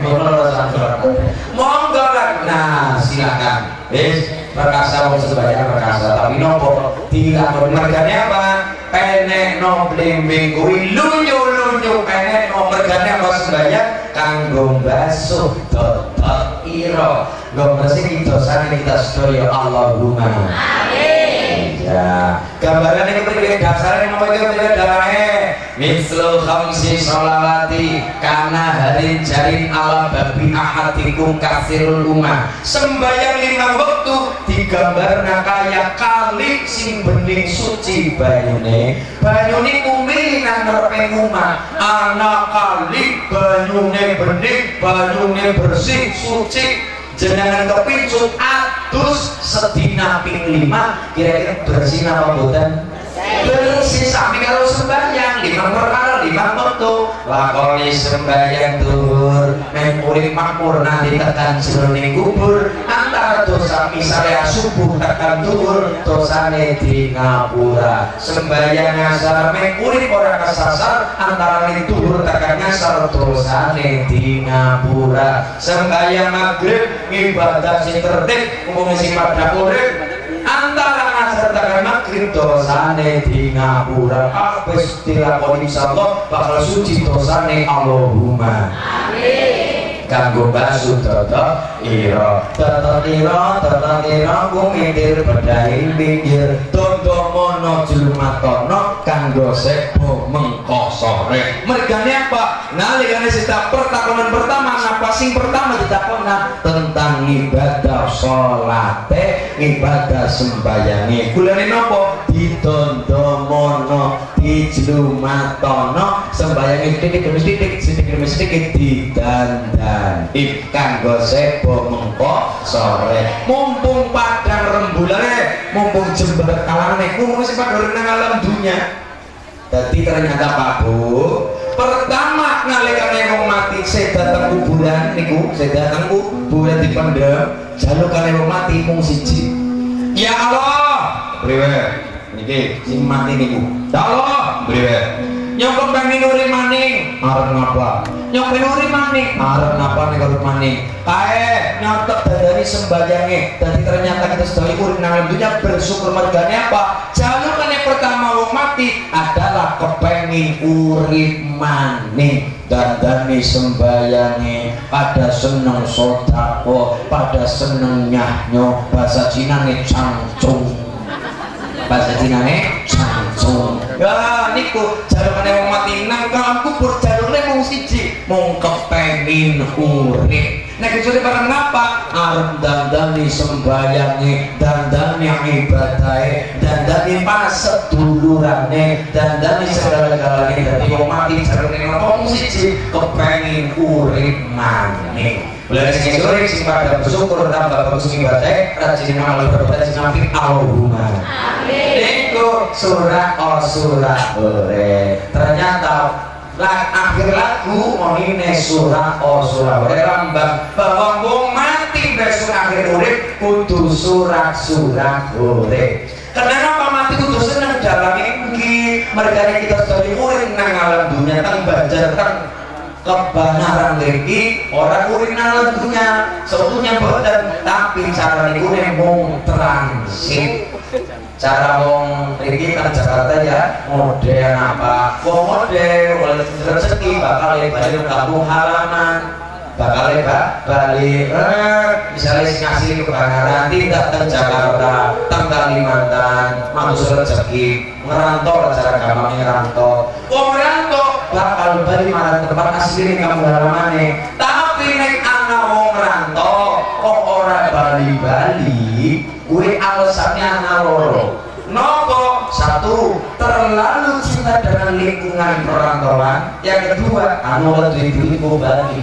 monggo nah silakan wis perkasa wong sebanyak perkasa tapi nopo dilakoni mergane apa penek no blimbing kuwi lunyu-lunyu penek no mergane apa sebanyak kanggo basuh totok ira nggo bersih dosane kita sedaya Allahumma amin ya gambaran ini berbeda dasarnya nomor itu berbeda mislu khamsi sholawati karena hari jarin ala babi ahadikum kasirul umah sembahyang lima waktu digambarna kaya kali sing bening suci banyune banyune kumili nang ngarepe umah ana kali banyune bening banyune bersih suci jenengan kepincut atus sedina ping lima kira-kira bersih apa boten bersih sami kalau sembahyang lima perkara lima waktu lakoni sembahyang duhur mempuring makmur nanti tekan jroning kubur antara dosa misalnya subuh tekan duhur dosane di ngapura sembahyang asar mempuring ora kesasar antara duhur tekan ngasar dosane di ngapura sembahyang maghrib ibadah sing tertib umum sing pada urip antara asar tekan maghrib dosane di ngapura habis dilakoni insyaallah bakal suci dosane Allahumma amin kanggo basudara ira tata tira tata tira kumitir bedhahi pinggir tondo mono jlumatana kanggo sebo mengko sore mergane apa nalikane sita pertakonan pertama napa sing pertama ditakona tentang ibadah salate ibadah sembayange kulane napa ditondo mono dijlumatana sembayange titik demi titik titik demi sedikit didandan kanggo sebo mengko sore mumpung padang rembulane mumpung jembar kalane mumpung sing padha nang alam dunya. Jadi ternyata Pak Bu pertama nalikane wong mati saya datang kuburan niku saya datang kuburan dipendem jalukane wong mati mung siji ya Allah priwe niki sing mati niku ya Allah priwe nyokong pengen uri maning arep ngapa nyokong uri maning arep ngapa nek urip maning kae nyotok dadani sembayange dadi ternyata kita sedaya urip nang dunya bersyukur mergane apa jalukane pertama wong mati adalah kepengin urip maning dandani sembayange pada seneng sedekah pada seneng nyahnyo bahasa Cinane cangcung bahasa Cinane cangcung ya niku jalurane wong mati nang kalam kubur jalurane mung siji mung kepengin urip nek kecuali barang ngapa arep dandani sembayange dandani ibadahe dandani pas sedulurane dandani segala-galane dadi wong mati jalurane mung siji kepengin urip maneh. Mulai sing sore sing pada bersyukur tambah bagus ibadah rajin amal berbuat sing apik Allahumma amin. Niku surah oh surah ore ternyata lah akhir lagu monine surah oh surah ore rambang bahwa wong mati besok akhir urip kudu surat-surat ore. Kenapa mati kudu seneng dalane iki mergane kita sedaya urip nang alam dunya teng banjar teng kebenaran lagi orang urip nang dunya sebetulnya boten tapi cara niku mung transit cara wong iki kan Jakarta ya model apa wong model rezeki bakal balik kampung halaman bakal balik eh, misalnya ngasih kebenaran tidak ke Jakarta teng Kalimantan maksud rezeki ngerantau cara gampang ngerantau wong ngerantau bakal balik marang tempat asli kamu halamane tapi nek ana wong ngerantau kok ora bali-bali kuwi alasannya ana loro nopo satu terlalu cinta dengan lingkungan perantauan yang kedua anu duit duit mau bali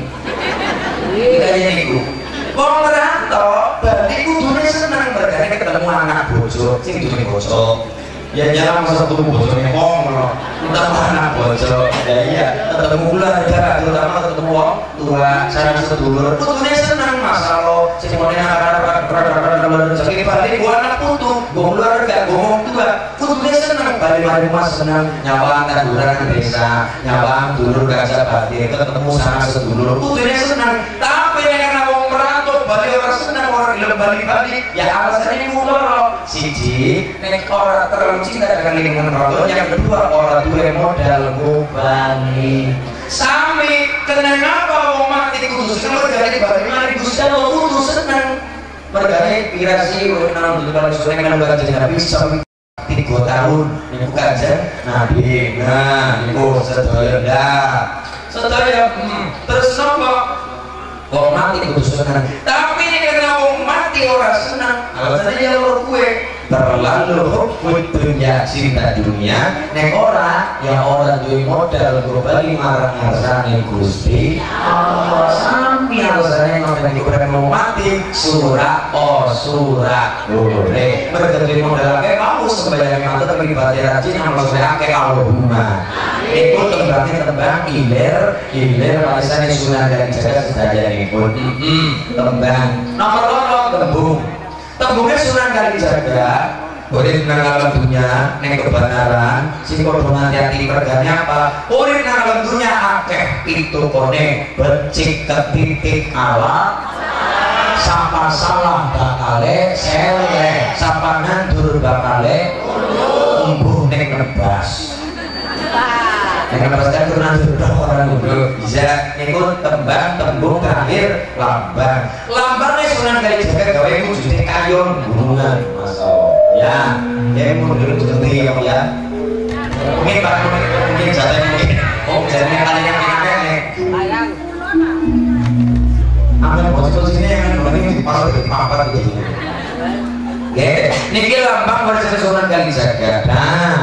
kayaknya niku wong ngerantau berarti kudune seneng berkane ketemu anak bojo sing duwe bojo ya nyala masa ketemu bojone wong ngono utama anak bojo ya iya ketemu keluarga terutama ketemu wong tua sareng sedulur kudune seneng masalah sing modene anak-anak rezeki balik gua anak putu gua keluarga gua wong tua kudune seneng balik-balik mas seneng nyawang tanduran desa nyawang dulur kaca batin ketemu sama sedulur kudune seneng tapi nek wong merantau balik ora seneng ora gelem balik-balik ya alasannya muloro siji nek ora terlalu cinta dengan lingkungan orang yang kedua orang tua modal ngubani sami kenapa wong mati kudu seneng mergane bagaimana Gusti Allah kudu seneng mergane pirasi nang depan sore kan udah kanjeng Nabi sampai tiga tahun niku kanjeng Nabi nah niku sedaya dah sedaya terus napa wong mati kudu seneng tapi nek wong mati ora seneng alasannya ya loro kuwe terlalu hubbud dunya cinta dunia nek ora ya orang duwe modal go bali marang ngarsane Gusti Allah sami alasane nek iki urip mau mati surah oh surah ore berkati modal akeh kamu sembahyang mati tapi ibadah rajin amal akeh Allahumma iku tembang tembang ilir ilir alasane sunah dari jaga sedayanipun heeh tembang nomor loro tembung tembungnya Sunan Kalijaga urip nang alam dunya ning kebenaran sing padha ngati-ati mergane apa urip nang alam dunya akeh pitukone becik ketitik ala sapa salah bakale seleh sapa nandur bakale umbuh ning nebas Yang pasti turunan jodoh orang dulu bisa ngikut tembang tembung terakhir lambang. Lambangnya Sunan Kalijaga gawe wujudnya kayon gunungan Masya ya. Ya mundur seperti yang ya. Mungkin Pak mungkin jatah mungkin. Oh jadinya kalian yang enak nih. Ambil posisinya yang paling dipasang di papan gitu. Oke, niki lambang warisan Sunan Kalijaga. Nah,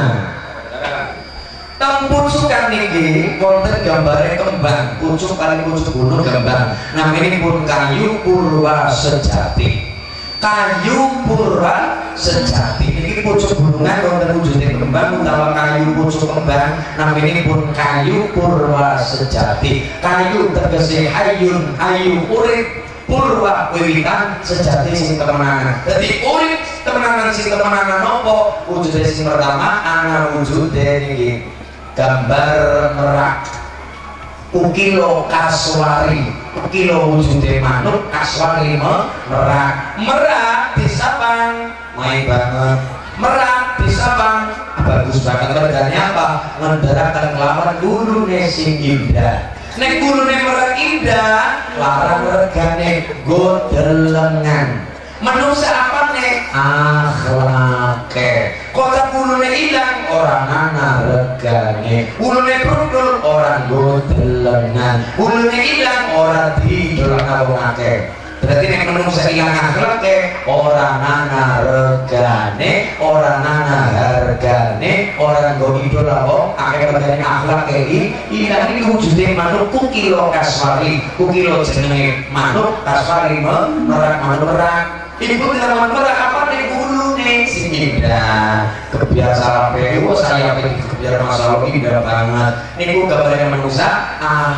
teng pucukan niki wonten gambare kembang, pucuk paling pucuk gunung kembang. Naminipun kayu purwa sejati. Kayu purwa sejati niki pucuk gunungan wonten wujuding kembang utawa kayu pucuk kembang. Naminipun kayu purwa sejati. Kayu tegese hayun, hayu urip. Purwa wiwitan sejati sing kemenangan. Jadi urip kemenangan sing kemenangan nopo? Wujudnya sing pertama ana wujudnya niki gambar merak ukilo kaswari. Ukilo wujudnya manuk kaswari merak. Merak disabang main banget. Merak disabang bagus banget kerjanya apa? Menderakan lawan gulune sing indah. Nek gulune merak indah, larang regane godelengan. Manusia apa nek? Akhlake. Kota gulune ilang, orang ana regane. Gulune brundul, orang godelengan. Gulune ilang, orang didol ngawongake. Berarti nek manusia ilang akhlake, orang ana regane, orang ana hargane, orang go idola wong akeh regane akhlake iki. Ilang iki wujude manuk kukilo kaswari. Kukilo jenenge manuk kaswari merak manuk merak. Ibu tidak merak apa nih gulune sing indah. Kebiasaan P U saya pikir kebiasaan masalah indah banget. Niku gambarnya manusia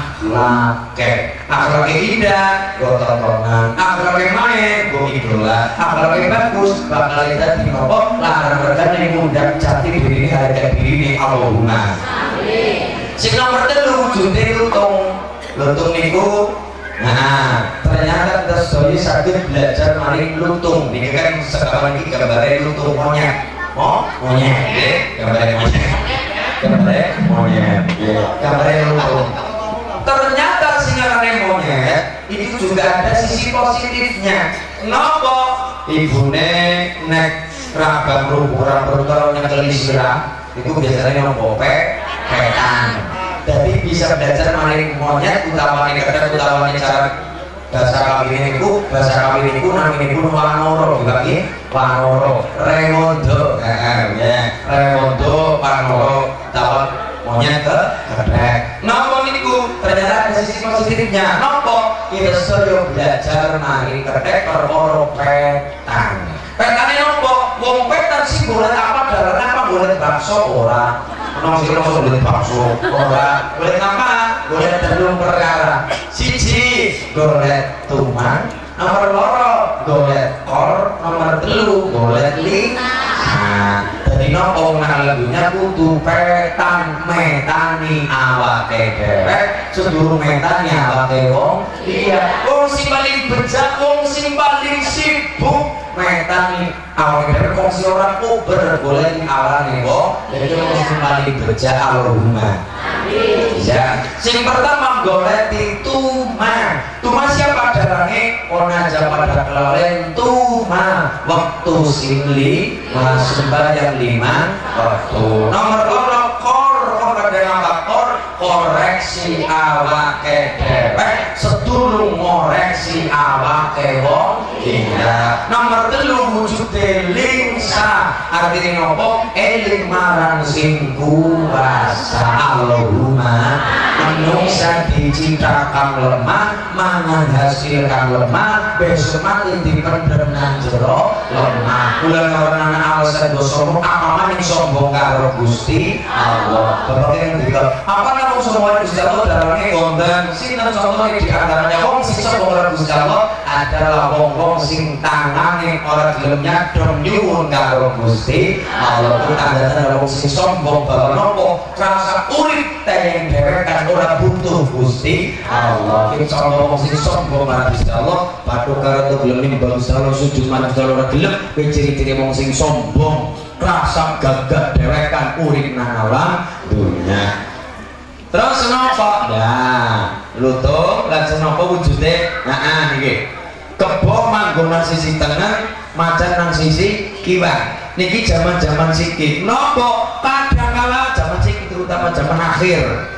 akhlake. Akhlake indah, go tontonan. Akhlake main, go idola. Akhlake bagus, bakal dadi nopo? Larang regane mundhak jati diri harga diri Allahumma. Amin. Sing nomor telu wujude lutung. Lutung niku nah, ternyata Dostoyevsky sakit belajar maring lutung. Ini kan sekarang ini gambarnya lutung monyet. Oh, monyet, ya, gambarnya monyet. Gambarnya monyet, ya, gambarnya lutung. Ternyata singarane monyet itu juga ada sisi positifnya. Kenapa? Ibune nek rabang ruburan berutara nyekeli sirah itu biasanya nopo pe, petan. Jadi bisa belajar maling monyet utamanya kadang utamanya cara bahasa kawin itu bahasa kawin itu namanya pun wanoro bagi wanoro remondo ya remondo wanoro tawon monyet ke kedek. Nopo niku ternyata ada sisi positifnya. Nopo kita sedaya belajar maling kedek perkara petan. Petane nopo? Wong petan sih boleh apa dalan apa boleh bakso ora. Nong sing nong boleh bakso ora. Boleh apa? Boleh telung perkara. Siji golek tuman, nomor loro golek kor, nomor telu golek ling. Nah, jadi nopo lagunya kudu petan metani awake dewek, sedurung metani awake wong. Iya, wong sing paling bejat, wong sing paling sibuk metani awake dewek, wong sing ora puber golek awake wong. Jadi wong sing paling bejat Allahumma. Amin. Ya, sing pertama golek tuma. Tuma siapa darange? Ona aja pada kelalen tuma waktu singli sembahyang lima waktu. Nomor loro kor kor dengan kor koreksi awake dewek sedurung ngoreksi awake wong liya. Nomor telu wujude lingsa artine nopo? Eling marang sing kuwasa Allahumma. Manungsa diciptakan lemah, mangan hasil kang lemah, besok mati dipendem nang jero lemah. Kula orang alasan dosomu apa maning sombong karo Gusti Allah. Bapak yang dikatakan apa namanya sombong Gusti Allah dalamnya konten sinten contohnya di antaranya wong sing sombong karo Gusti Allah adalah wong-wong sing tangane ora gelem nyadong nyuwun karo Gusti Allah. Itu tanda-tanda wong sing sombong bahwa nopo rasa urip teng dhewekan ora butuh Gusti Allah. Iki contoh wong sing sombong karo Gusti Allah padha karo gelem nimbang Gusti Allah sujud marang Gusti Allah ora gelem kuwi ciri-ciri wong sing sombong rasa gagah dhewekan urip nang alam dunya. Terus napa? Nah, lutut lajeng napa wujude? Heeh niki. Kebo manggon nang sisi tengah, macan nang sisi kiwa. Niki zaman-zaman sikit. Napa? Kadangkala zaman sikit terutama zaman akhir.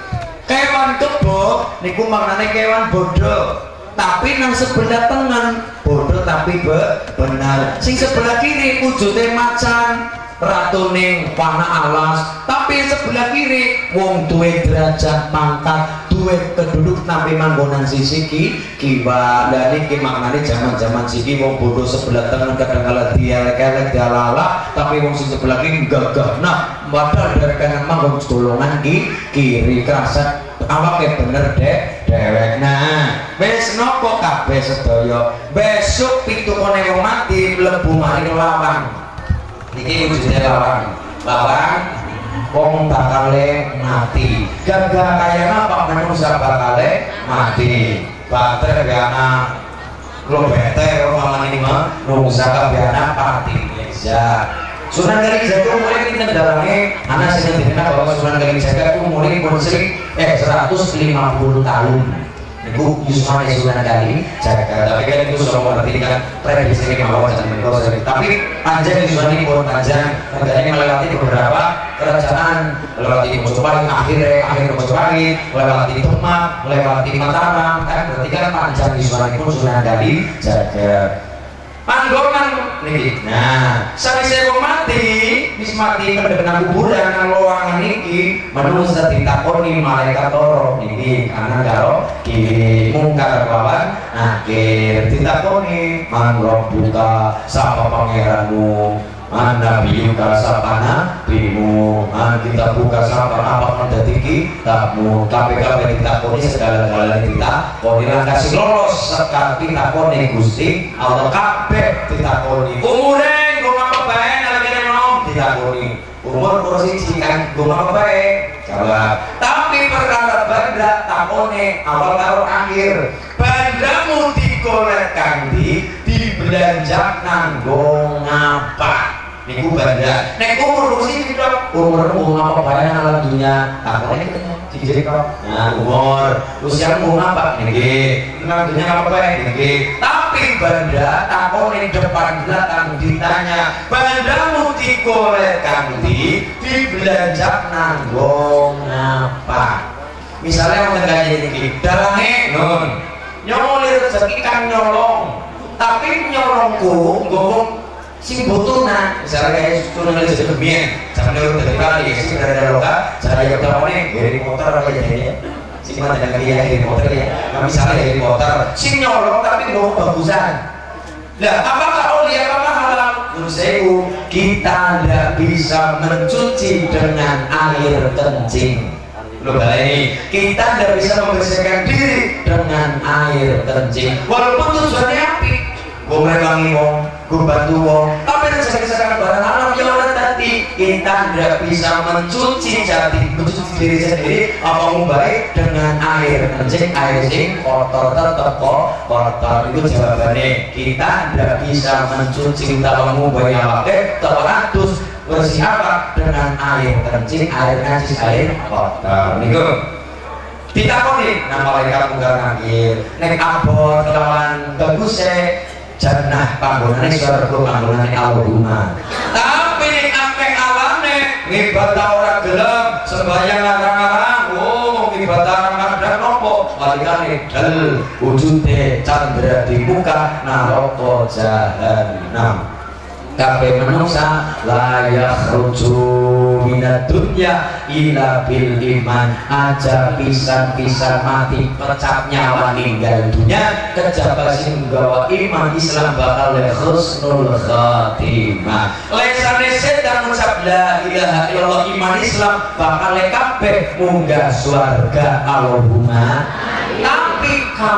Kewan kebo niku maknane kewan bodoh. Tapi nang sebelah tengah bodoh tapi be benar. Sing sebelah kiri wujude macan. Ratuning wana alas, tapi sebelah kiri wong duwe derajat mangkat, duwe keduduk tapi manggonan sisi ki kiwa. Dan iki maknane zaman-zaman siki wong bodoh sebelah tengah kadang-kala dielek-elek dialala, tapi wong sing sebelah kiri gagah. Nah, padahal dari kanan manggon golongan ki kiri kerasa awake bener dek dewek. Nah, wis napa kabeh sedaya besok pitukane wong mati mlebu mari lawang. Ini wujudnya lawang, lawang wong bakale mati. Gagah kaya apa manusia bakale mati. Bater biana lo bete orang ini mah manusia biana pati ya. Sunan Kali Jaga mulai kita dalamnya anak sedang dikenal bahwa Sunan Kali Jaga itu mulai bersih eh seratus lima puluh tahun. Ibu Yusma Sunan Kali Jaga, tapi kan itu sudah mengerti kan prediksi kemauan dan menurut. Tapi panjang Yusma ini pun panjang, kerjanya melewati beberapa kerajaan, melewati Mojopahit, akhirnya akhir Mojopahit, melewati Demak, melewati Mataram, kan berarti kan panjang Yusma ini pun Sunan Kali Jaga. Panggongan nih, nah, sampai saya mau mati, mis mati kedengeran kuburan nang lowangan niki, manusia ditakoni malaikat toro niki, kanan karo kiri, mungkar kawan, akhir ditakoni, man buka, sapa pangeranmu, mana biuka sapa nabimu, man kita buka sapa apa menjadi kitabmu, K P K ditakoni segala-galanya ditakoni, kasih lolos sekali ditakoni Gusti Allah kabeh ditakoni, umure nggo apa bae nalika nom ditakoni, umur kursi kan nggo apa bae jawab. Tapi perkara benda takone awal karo akhir, bandamu digolek kandi dibelanja nanggo ngapa niku benda nek umur kursi tidak umur nggo ngapa bae nang dunya takone dijeri kok. Nah, umur usiamu ngapa niki nang dunya ngapa bae niki. Tapi benda takone depan belakang ditanya, bandamu digolek kandi dibelanja nanggo ngapa. Misalnya wonten kaya iki dalange nun nyolong rezeki kan nyolong, tapi nyolongku ngomong sing butuna misalnya kayak Sunan Kali Jaga biyen zaman dulu dari kali sing dari loka cara yang tawane dari motor apa ya sing mana dengan dia dari motor ya. Nah, misalnya dari motor sing nyolong tapi ngomong bagusan. Nah, apakah oleh apakah halal? Menurut saya kita tidak bisa mencuci dengan air kencing. Loh ini kita tidak bisa membersihkan diri dengan air kencing walaupun tujuannya api. Gue merewangi wong, gue bantu wong, tapi kesadaran barang alam yang ada tadi kita tidak bisa mencuci jati, mencuci diri sendiri apa mau baik dengan air kencing, air sing kotor tetap kok kotor. Itu jawabannya kita tidak bisa mencuci kalau mau baik apa teratus bersih apa dengan air kencing, air najis, air kotor. Niku ditakoni nama mereka mungkar nakir nek abot lawan bagusnya jannah panggonane surga panggonane Allahumma. Tapi nek akeh alane ngibadah ora gelem sembahyang arang-arang oh ngibadah arang-arang nopo walikane dal wujude candra dibuka neraka jahanam. Kabeh manusia layak ruju minat dunya ila bil iman aja pisan-pisan mati pecap nyawa ninggal dunia kejaba sing gawa iman Islam bakal husnul khatimah. Lesane setan ngucap la ilaha illallah iman Islam bakal kabeh munggah swarga Allahumma. Tapi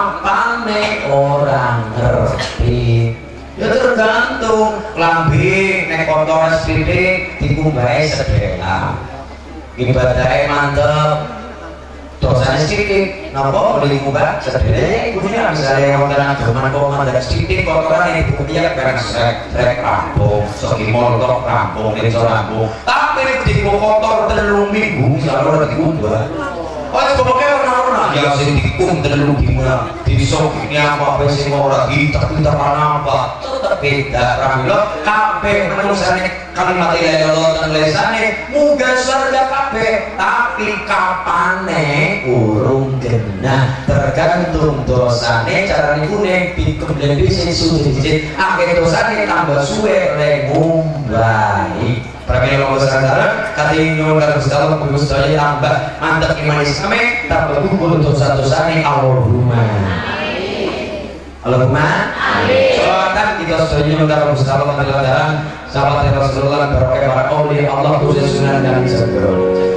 kapane orang ngerti. Ya tergantung lambe nek kotor sithik dikumbahe sedela. Ibadahe mantep. Dosane sithik napa boleh ngubah sedela ibunya misalnya wonten agama kok mandek sithik kotoran ibu piye barang srek srek rampung, soki montok rampung, desa rampung. Tapi nek diku kotor telung minggu misalnya ora dikumbah. oleh pokoknya orang-orang ya sing dikum telu gimana disok ini apa apa sing ora kita kita apa tetep beda ramilo kabeh manusane kalimat la ilaha illallah dan lesane muga surga kabeh tapi kapane urung genah tergantung dosane carane kuning pikum lebih sing suci akeh dosane tambah suwe le ngumbai Prabi Allah sadar kali nyuwun karo Gusti Allah muga sedaya tambah mantep iman Islame tambah kumpul dosa-dosane Allahumma amin. Allahumma amin. Selawatan kita sedaya nyuwun karo Gusti Allah madharan sahabat Rasulullah barokah para auliya Allah khusus sunan dan sabda.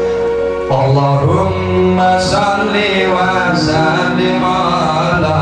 Allahumma shalli wa sallim ala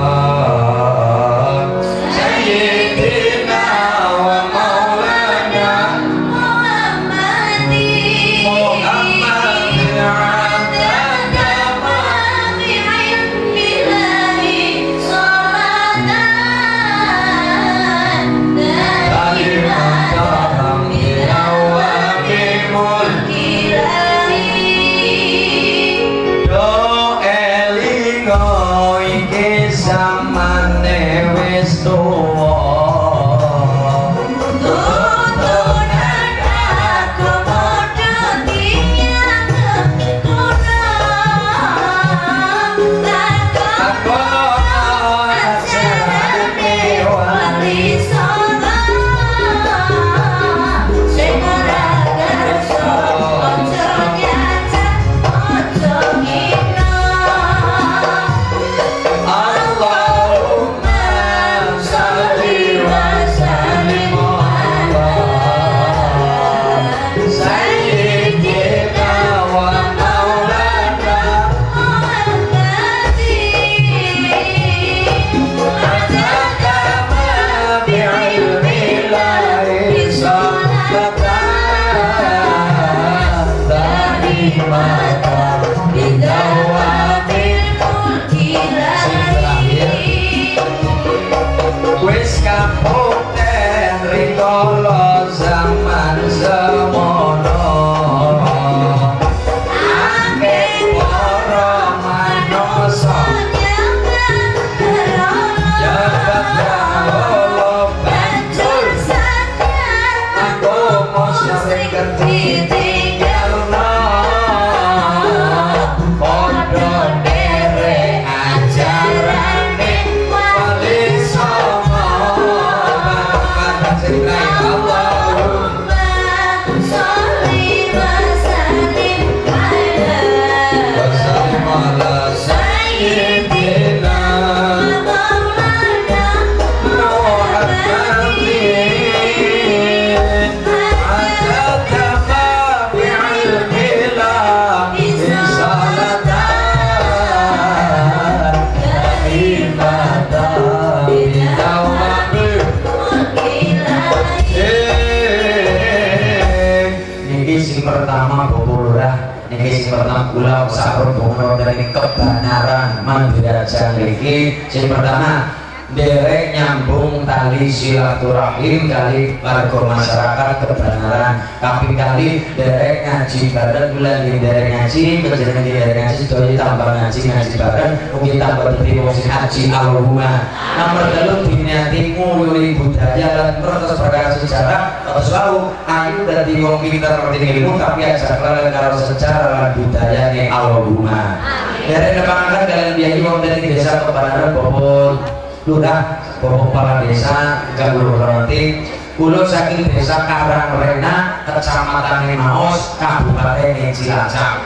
Pulau Sarung Bono dari Kebenaran Mandrajan iki sing pertama derek nyambung tali silaturahim kali warga masyarakat Kebenaran kaping kali derek ngaji bareng bulan di derek ngaji kejenengan di derek ngaji sedaya tambah ngaji ngaji bareng mungkin tambah dadi wong sing haji Allahumma nomor telu diniati nguluri budaya lan proses perkara sejarah selalu ayu dadi wong pinter ngerti ilmu tapi aja karo sejarah lan budayane Allahumma derek nepangaken kalian biayi wong dari desa Kebenaran Bobot Lurah Bapak Kepala Desa Gabur Hormati Kulo saking Desa Karangrena Kecamatan Maos Kabupaten Cilacap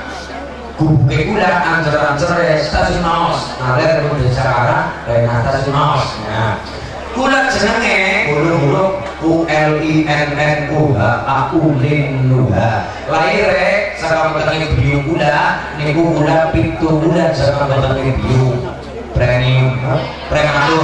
Gubuke kula ancer-ancer stasiun Maos ngalir ke Desa Karangrena stasiun Maos nah kula jenenge huruf U L I N N U H A U Lin Nuha lahir saka wetenge biyu kula niku kula pitu bulan saka wetenge biyu premium prematur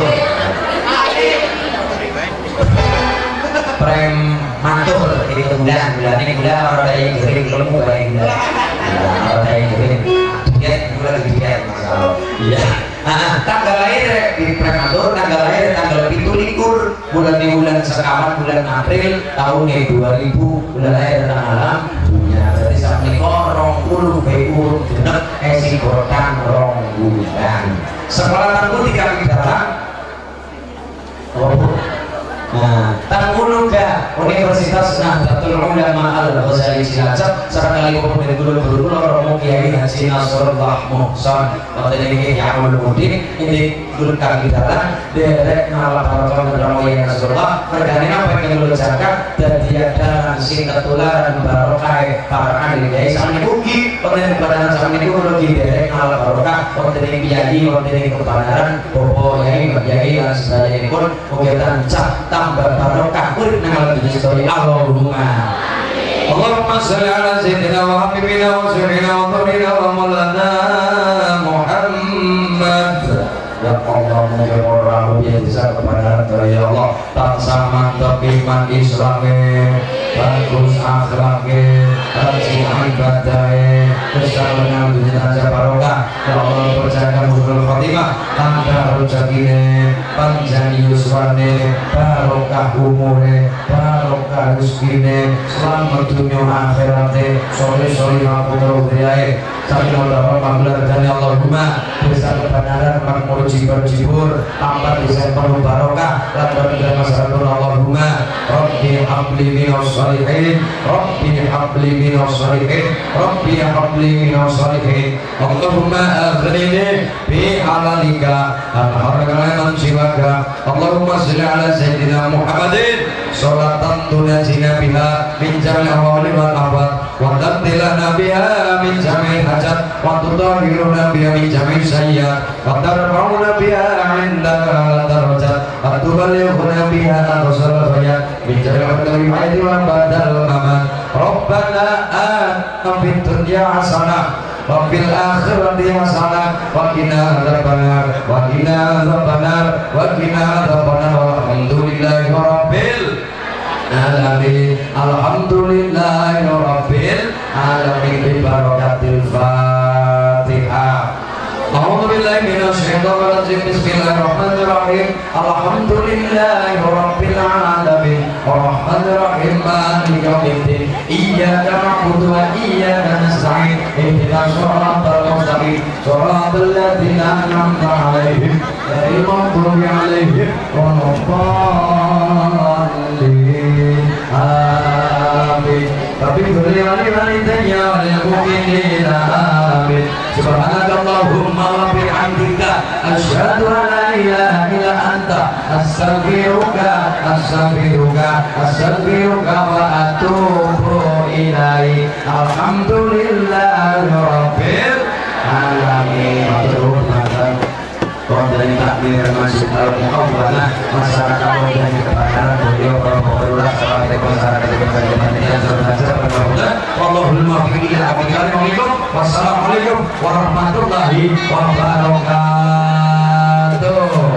prematur jadi bulan bulan ini bulan orang dari gering kelemu baik bulan orang dari gering dia bulan lebih dia iya nah tanggal lahir di prematur tanggal lahir tanggal itu likur bulan di bulan sekawan bulan April tahun dua ribu bulan lahir tanggal alam ya berarti sampai korong puluh beurut jenek esi gortan rong bulan. Sekolah tangku tiga dalam. Oh. Nah, tangkulu ga Universitas Nahdlatul Ulama Al-Ghazali Cilacap sareng kalipun dari guru-guru Romo Kiai Haji Nasrullah Muhsan wonten ing Yaumul Mudin ini guru kang dalan derek ngalap barokah Romo Kiai Nasrullah regane apa yang kula jaga dadi adalan sing ketularan barokah para ahli kiai sami ugi wonten badan sami niku kula derek ngalap barokah wonten ing kiai wonten ing kebenaran Bapak Kiai Kiai lan sedayanipun mugi tansah tambah barokah urip nang alam sedaya. Allahumma Allahumma shalli ala sayyidina wa habibina wa sayyidina wa nurina wa maulana Muhammad. Ya Allah, mugi ora bisa kepada ya Allah tansah mantap iman Islamnya, bagus akhlaknya, rajin ibadahnya, kesabaran dunia barokah. Ya Allah percayakan husnul khotimah, tambah rezekinya, panjang yuswane, barokah umurnya, barokah rezekinya, selamat dunia akhiratnya, sore-sore ngapunten riyae. Sampai Allah panggilan dari Allahumma bisa kebenaran makmur jibur jibur tanpa desain penuh barokah lantaran dari masyarakat Allahumma Rabbi habli minas shalihin Rabbi habli minas shalihin Rabbi habli minas shalihin Allahumma aghnini bi halalika an haramanan siwaka Allahumma shalli ala sayyidina Muhammadin sholatan tunajina biha min jami'il ahwali wal ahwat wa tabdilana biha min jami'il hajat wa tutahhiruna biha min jami'il sayyi'at wa tarfa'una biha 'indaka darajat wa tuballighuna biha aqsal ghayat min jami'il kalimati wa badal mamat Rabbana atina fid dunya hasanah wa fil akhirati hasanah wa qina adzabannar wa qina adzabannar wa qina adzabannar walhamdulillahi rabbil alamin alhamdulillahi rabbil alamin bi barakatil Fatihah. A'udzu billahi minasy syaithanir rajim. Bismillahirrahmanirrahim. Alhamdulillahi rabbil alamin arrahmanir rahim maliki yaumiddin iyyaka na'budu wa iyyaka nasta'in ihdinas siratal mustaqim siratal ladzina an'amta 'alaihim ghairil maghdubi 'alaihim waladdallin. Amin. Rabbi ighfirli wa li walidayya wa lil mu'minina amin. Subhanakallahumma wa bihamdika asyhadu an la ilaha illa anta astaghfiruka astaghfiruka astaghfiruka wa atubu ilaik. Alhamdulillahi rabbil alamin. Dari takbir masjid al-muqawwalah masyarakat dan kebenaran beliau para pemerintah assalamualaikum warahmatullahi wabarakatuh. Wallahul muwaffiq ila aqwamil minkum. Wassalamualaikum warahmatullahi wabarakatuh.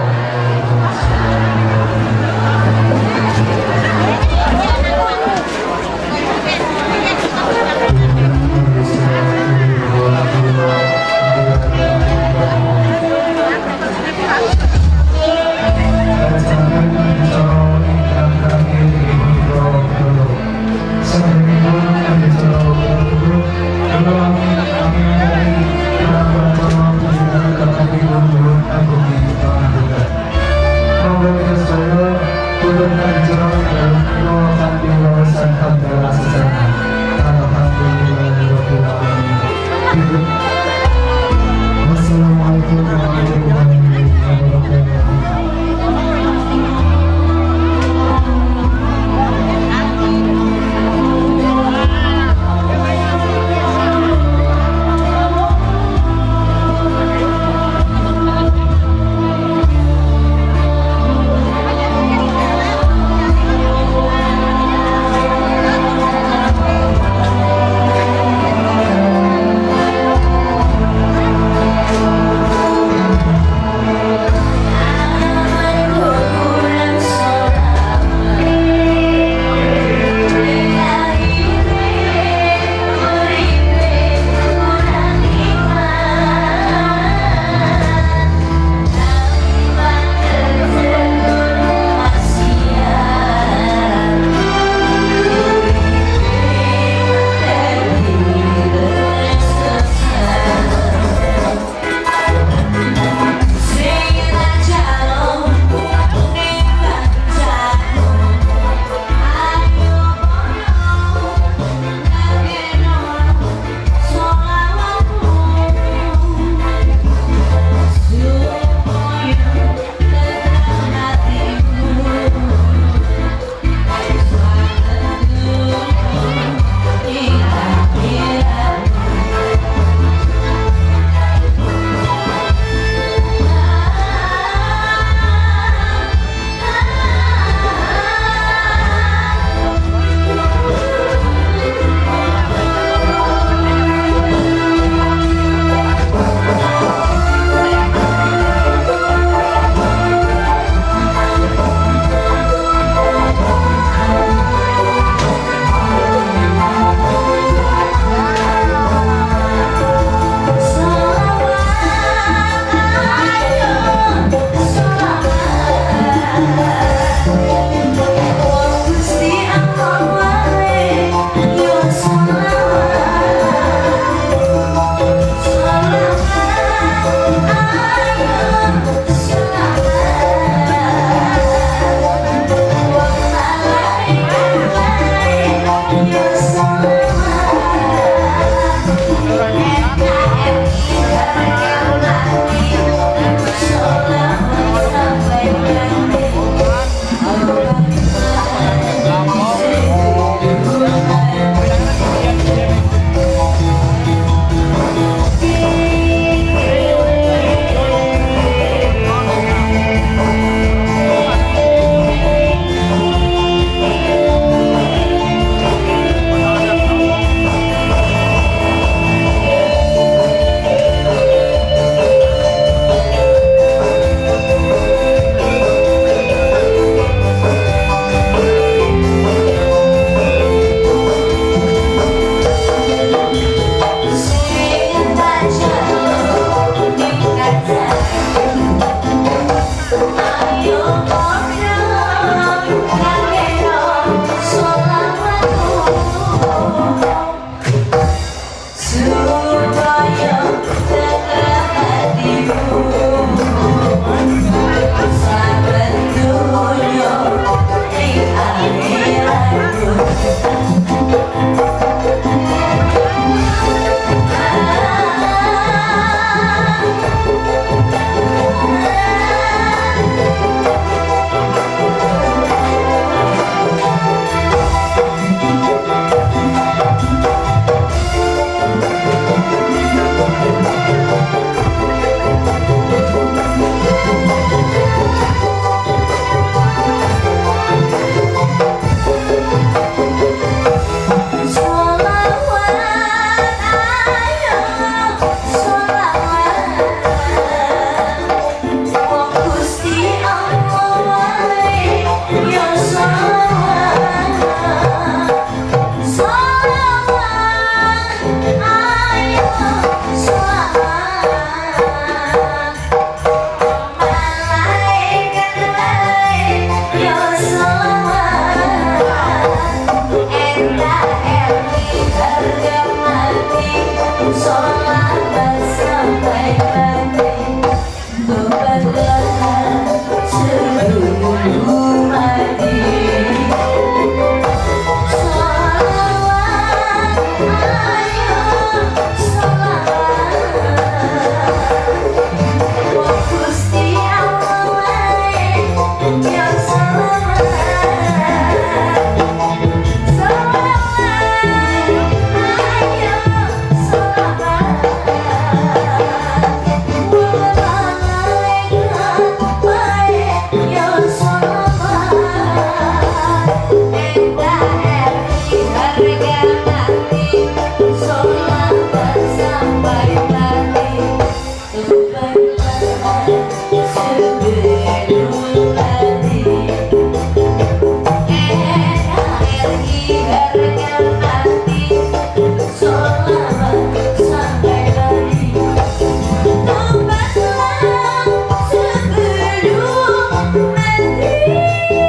Amin. Thank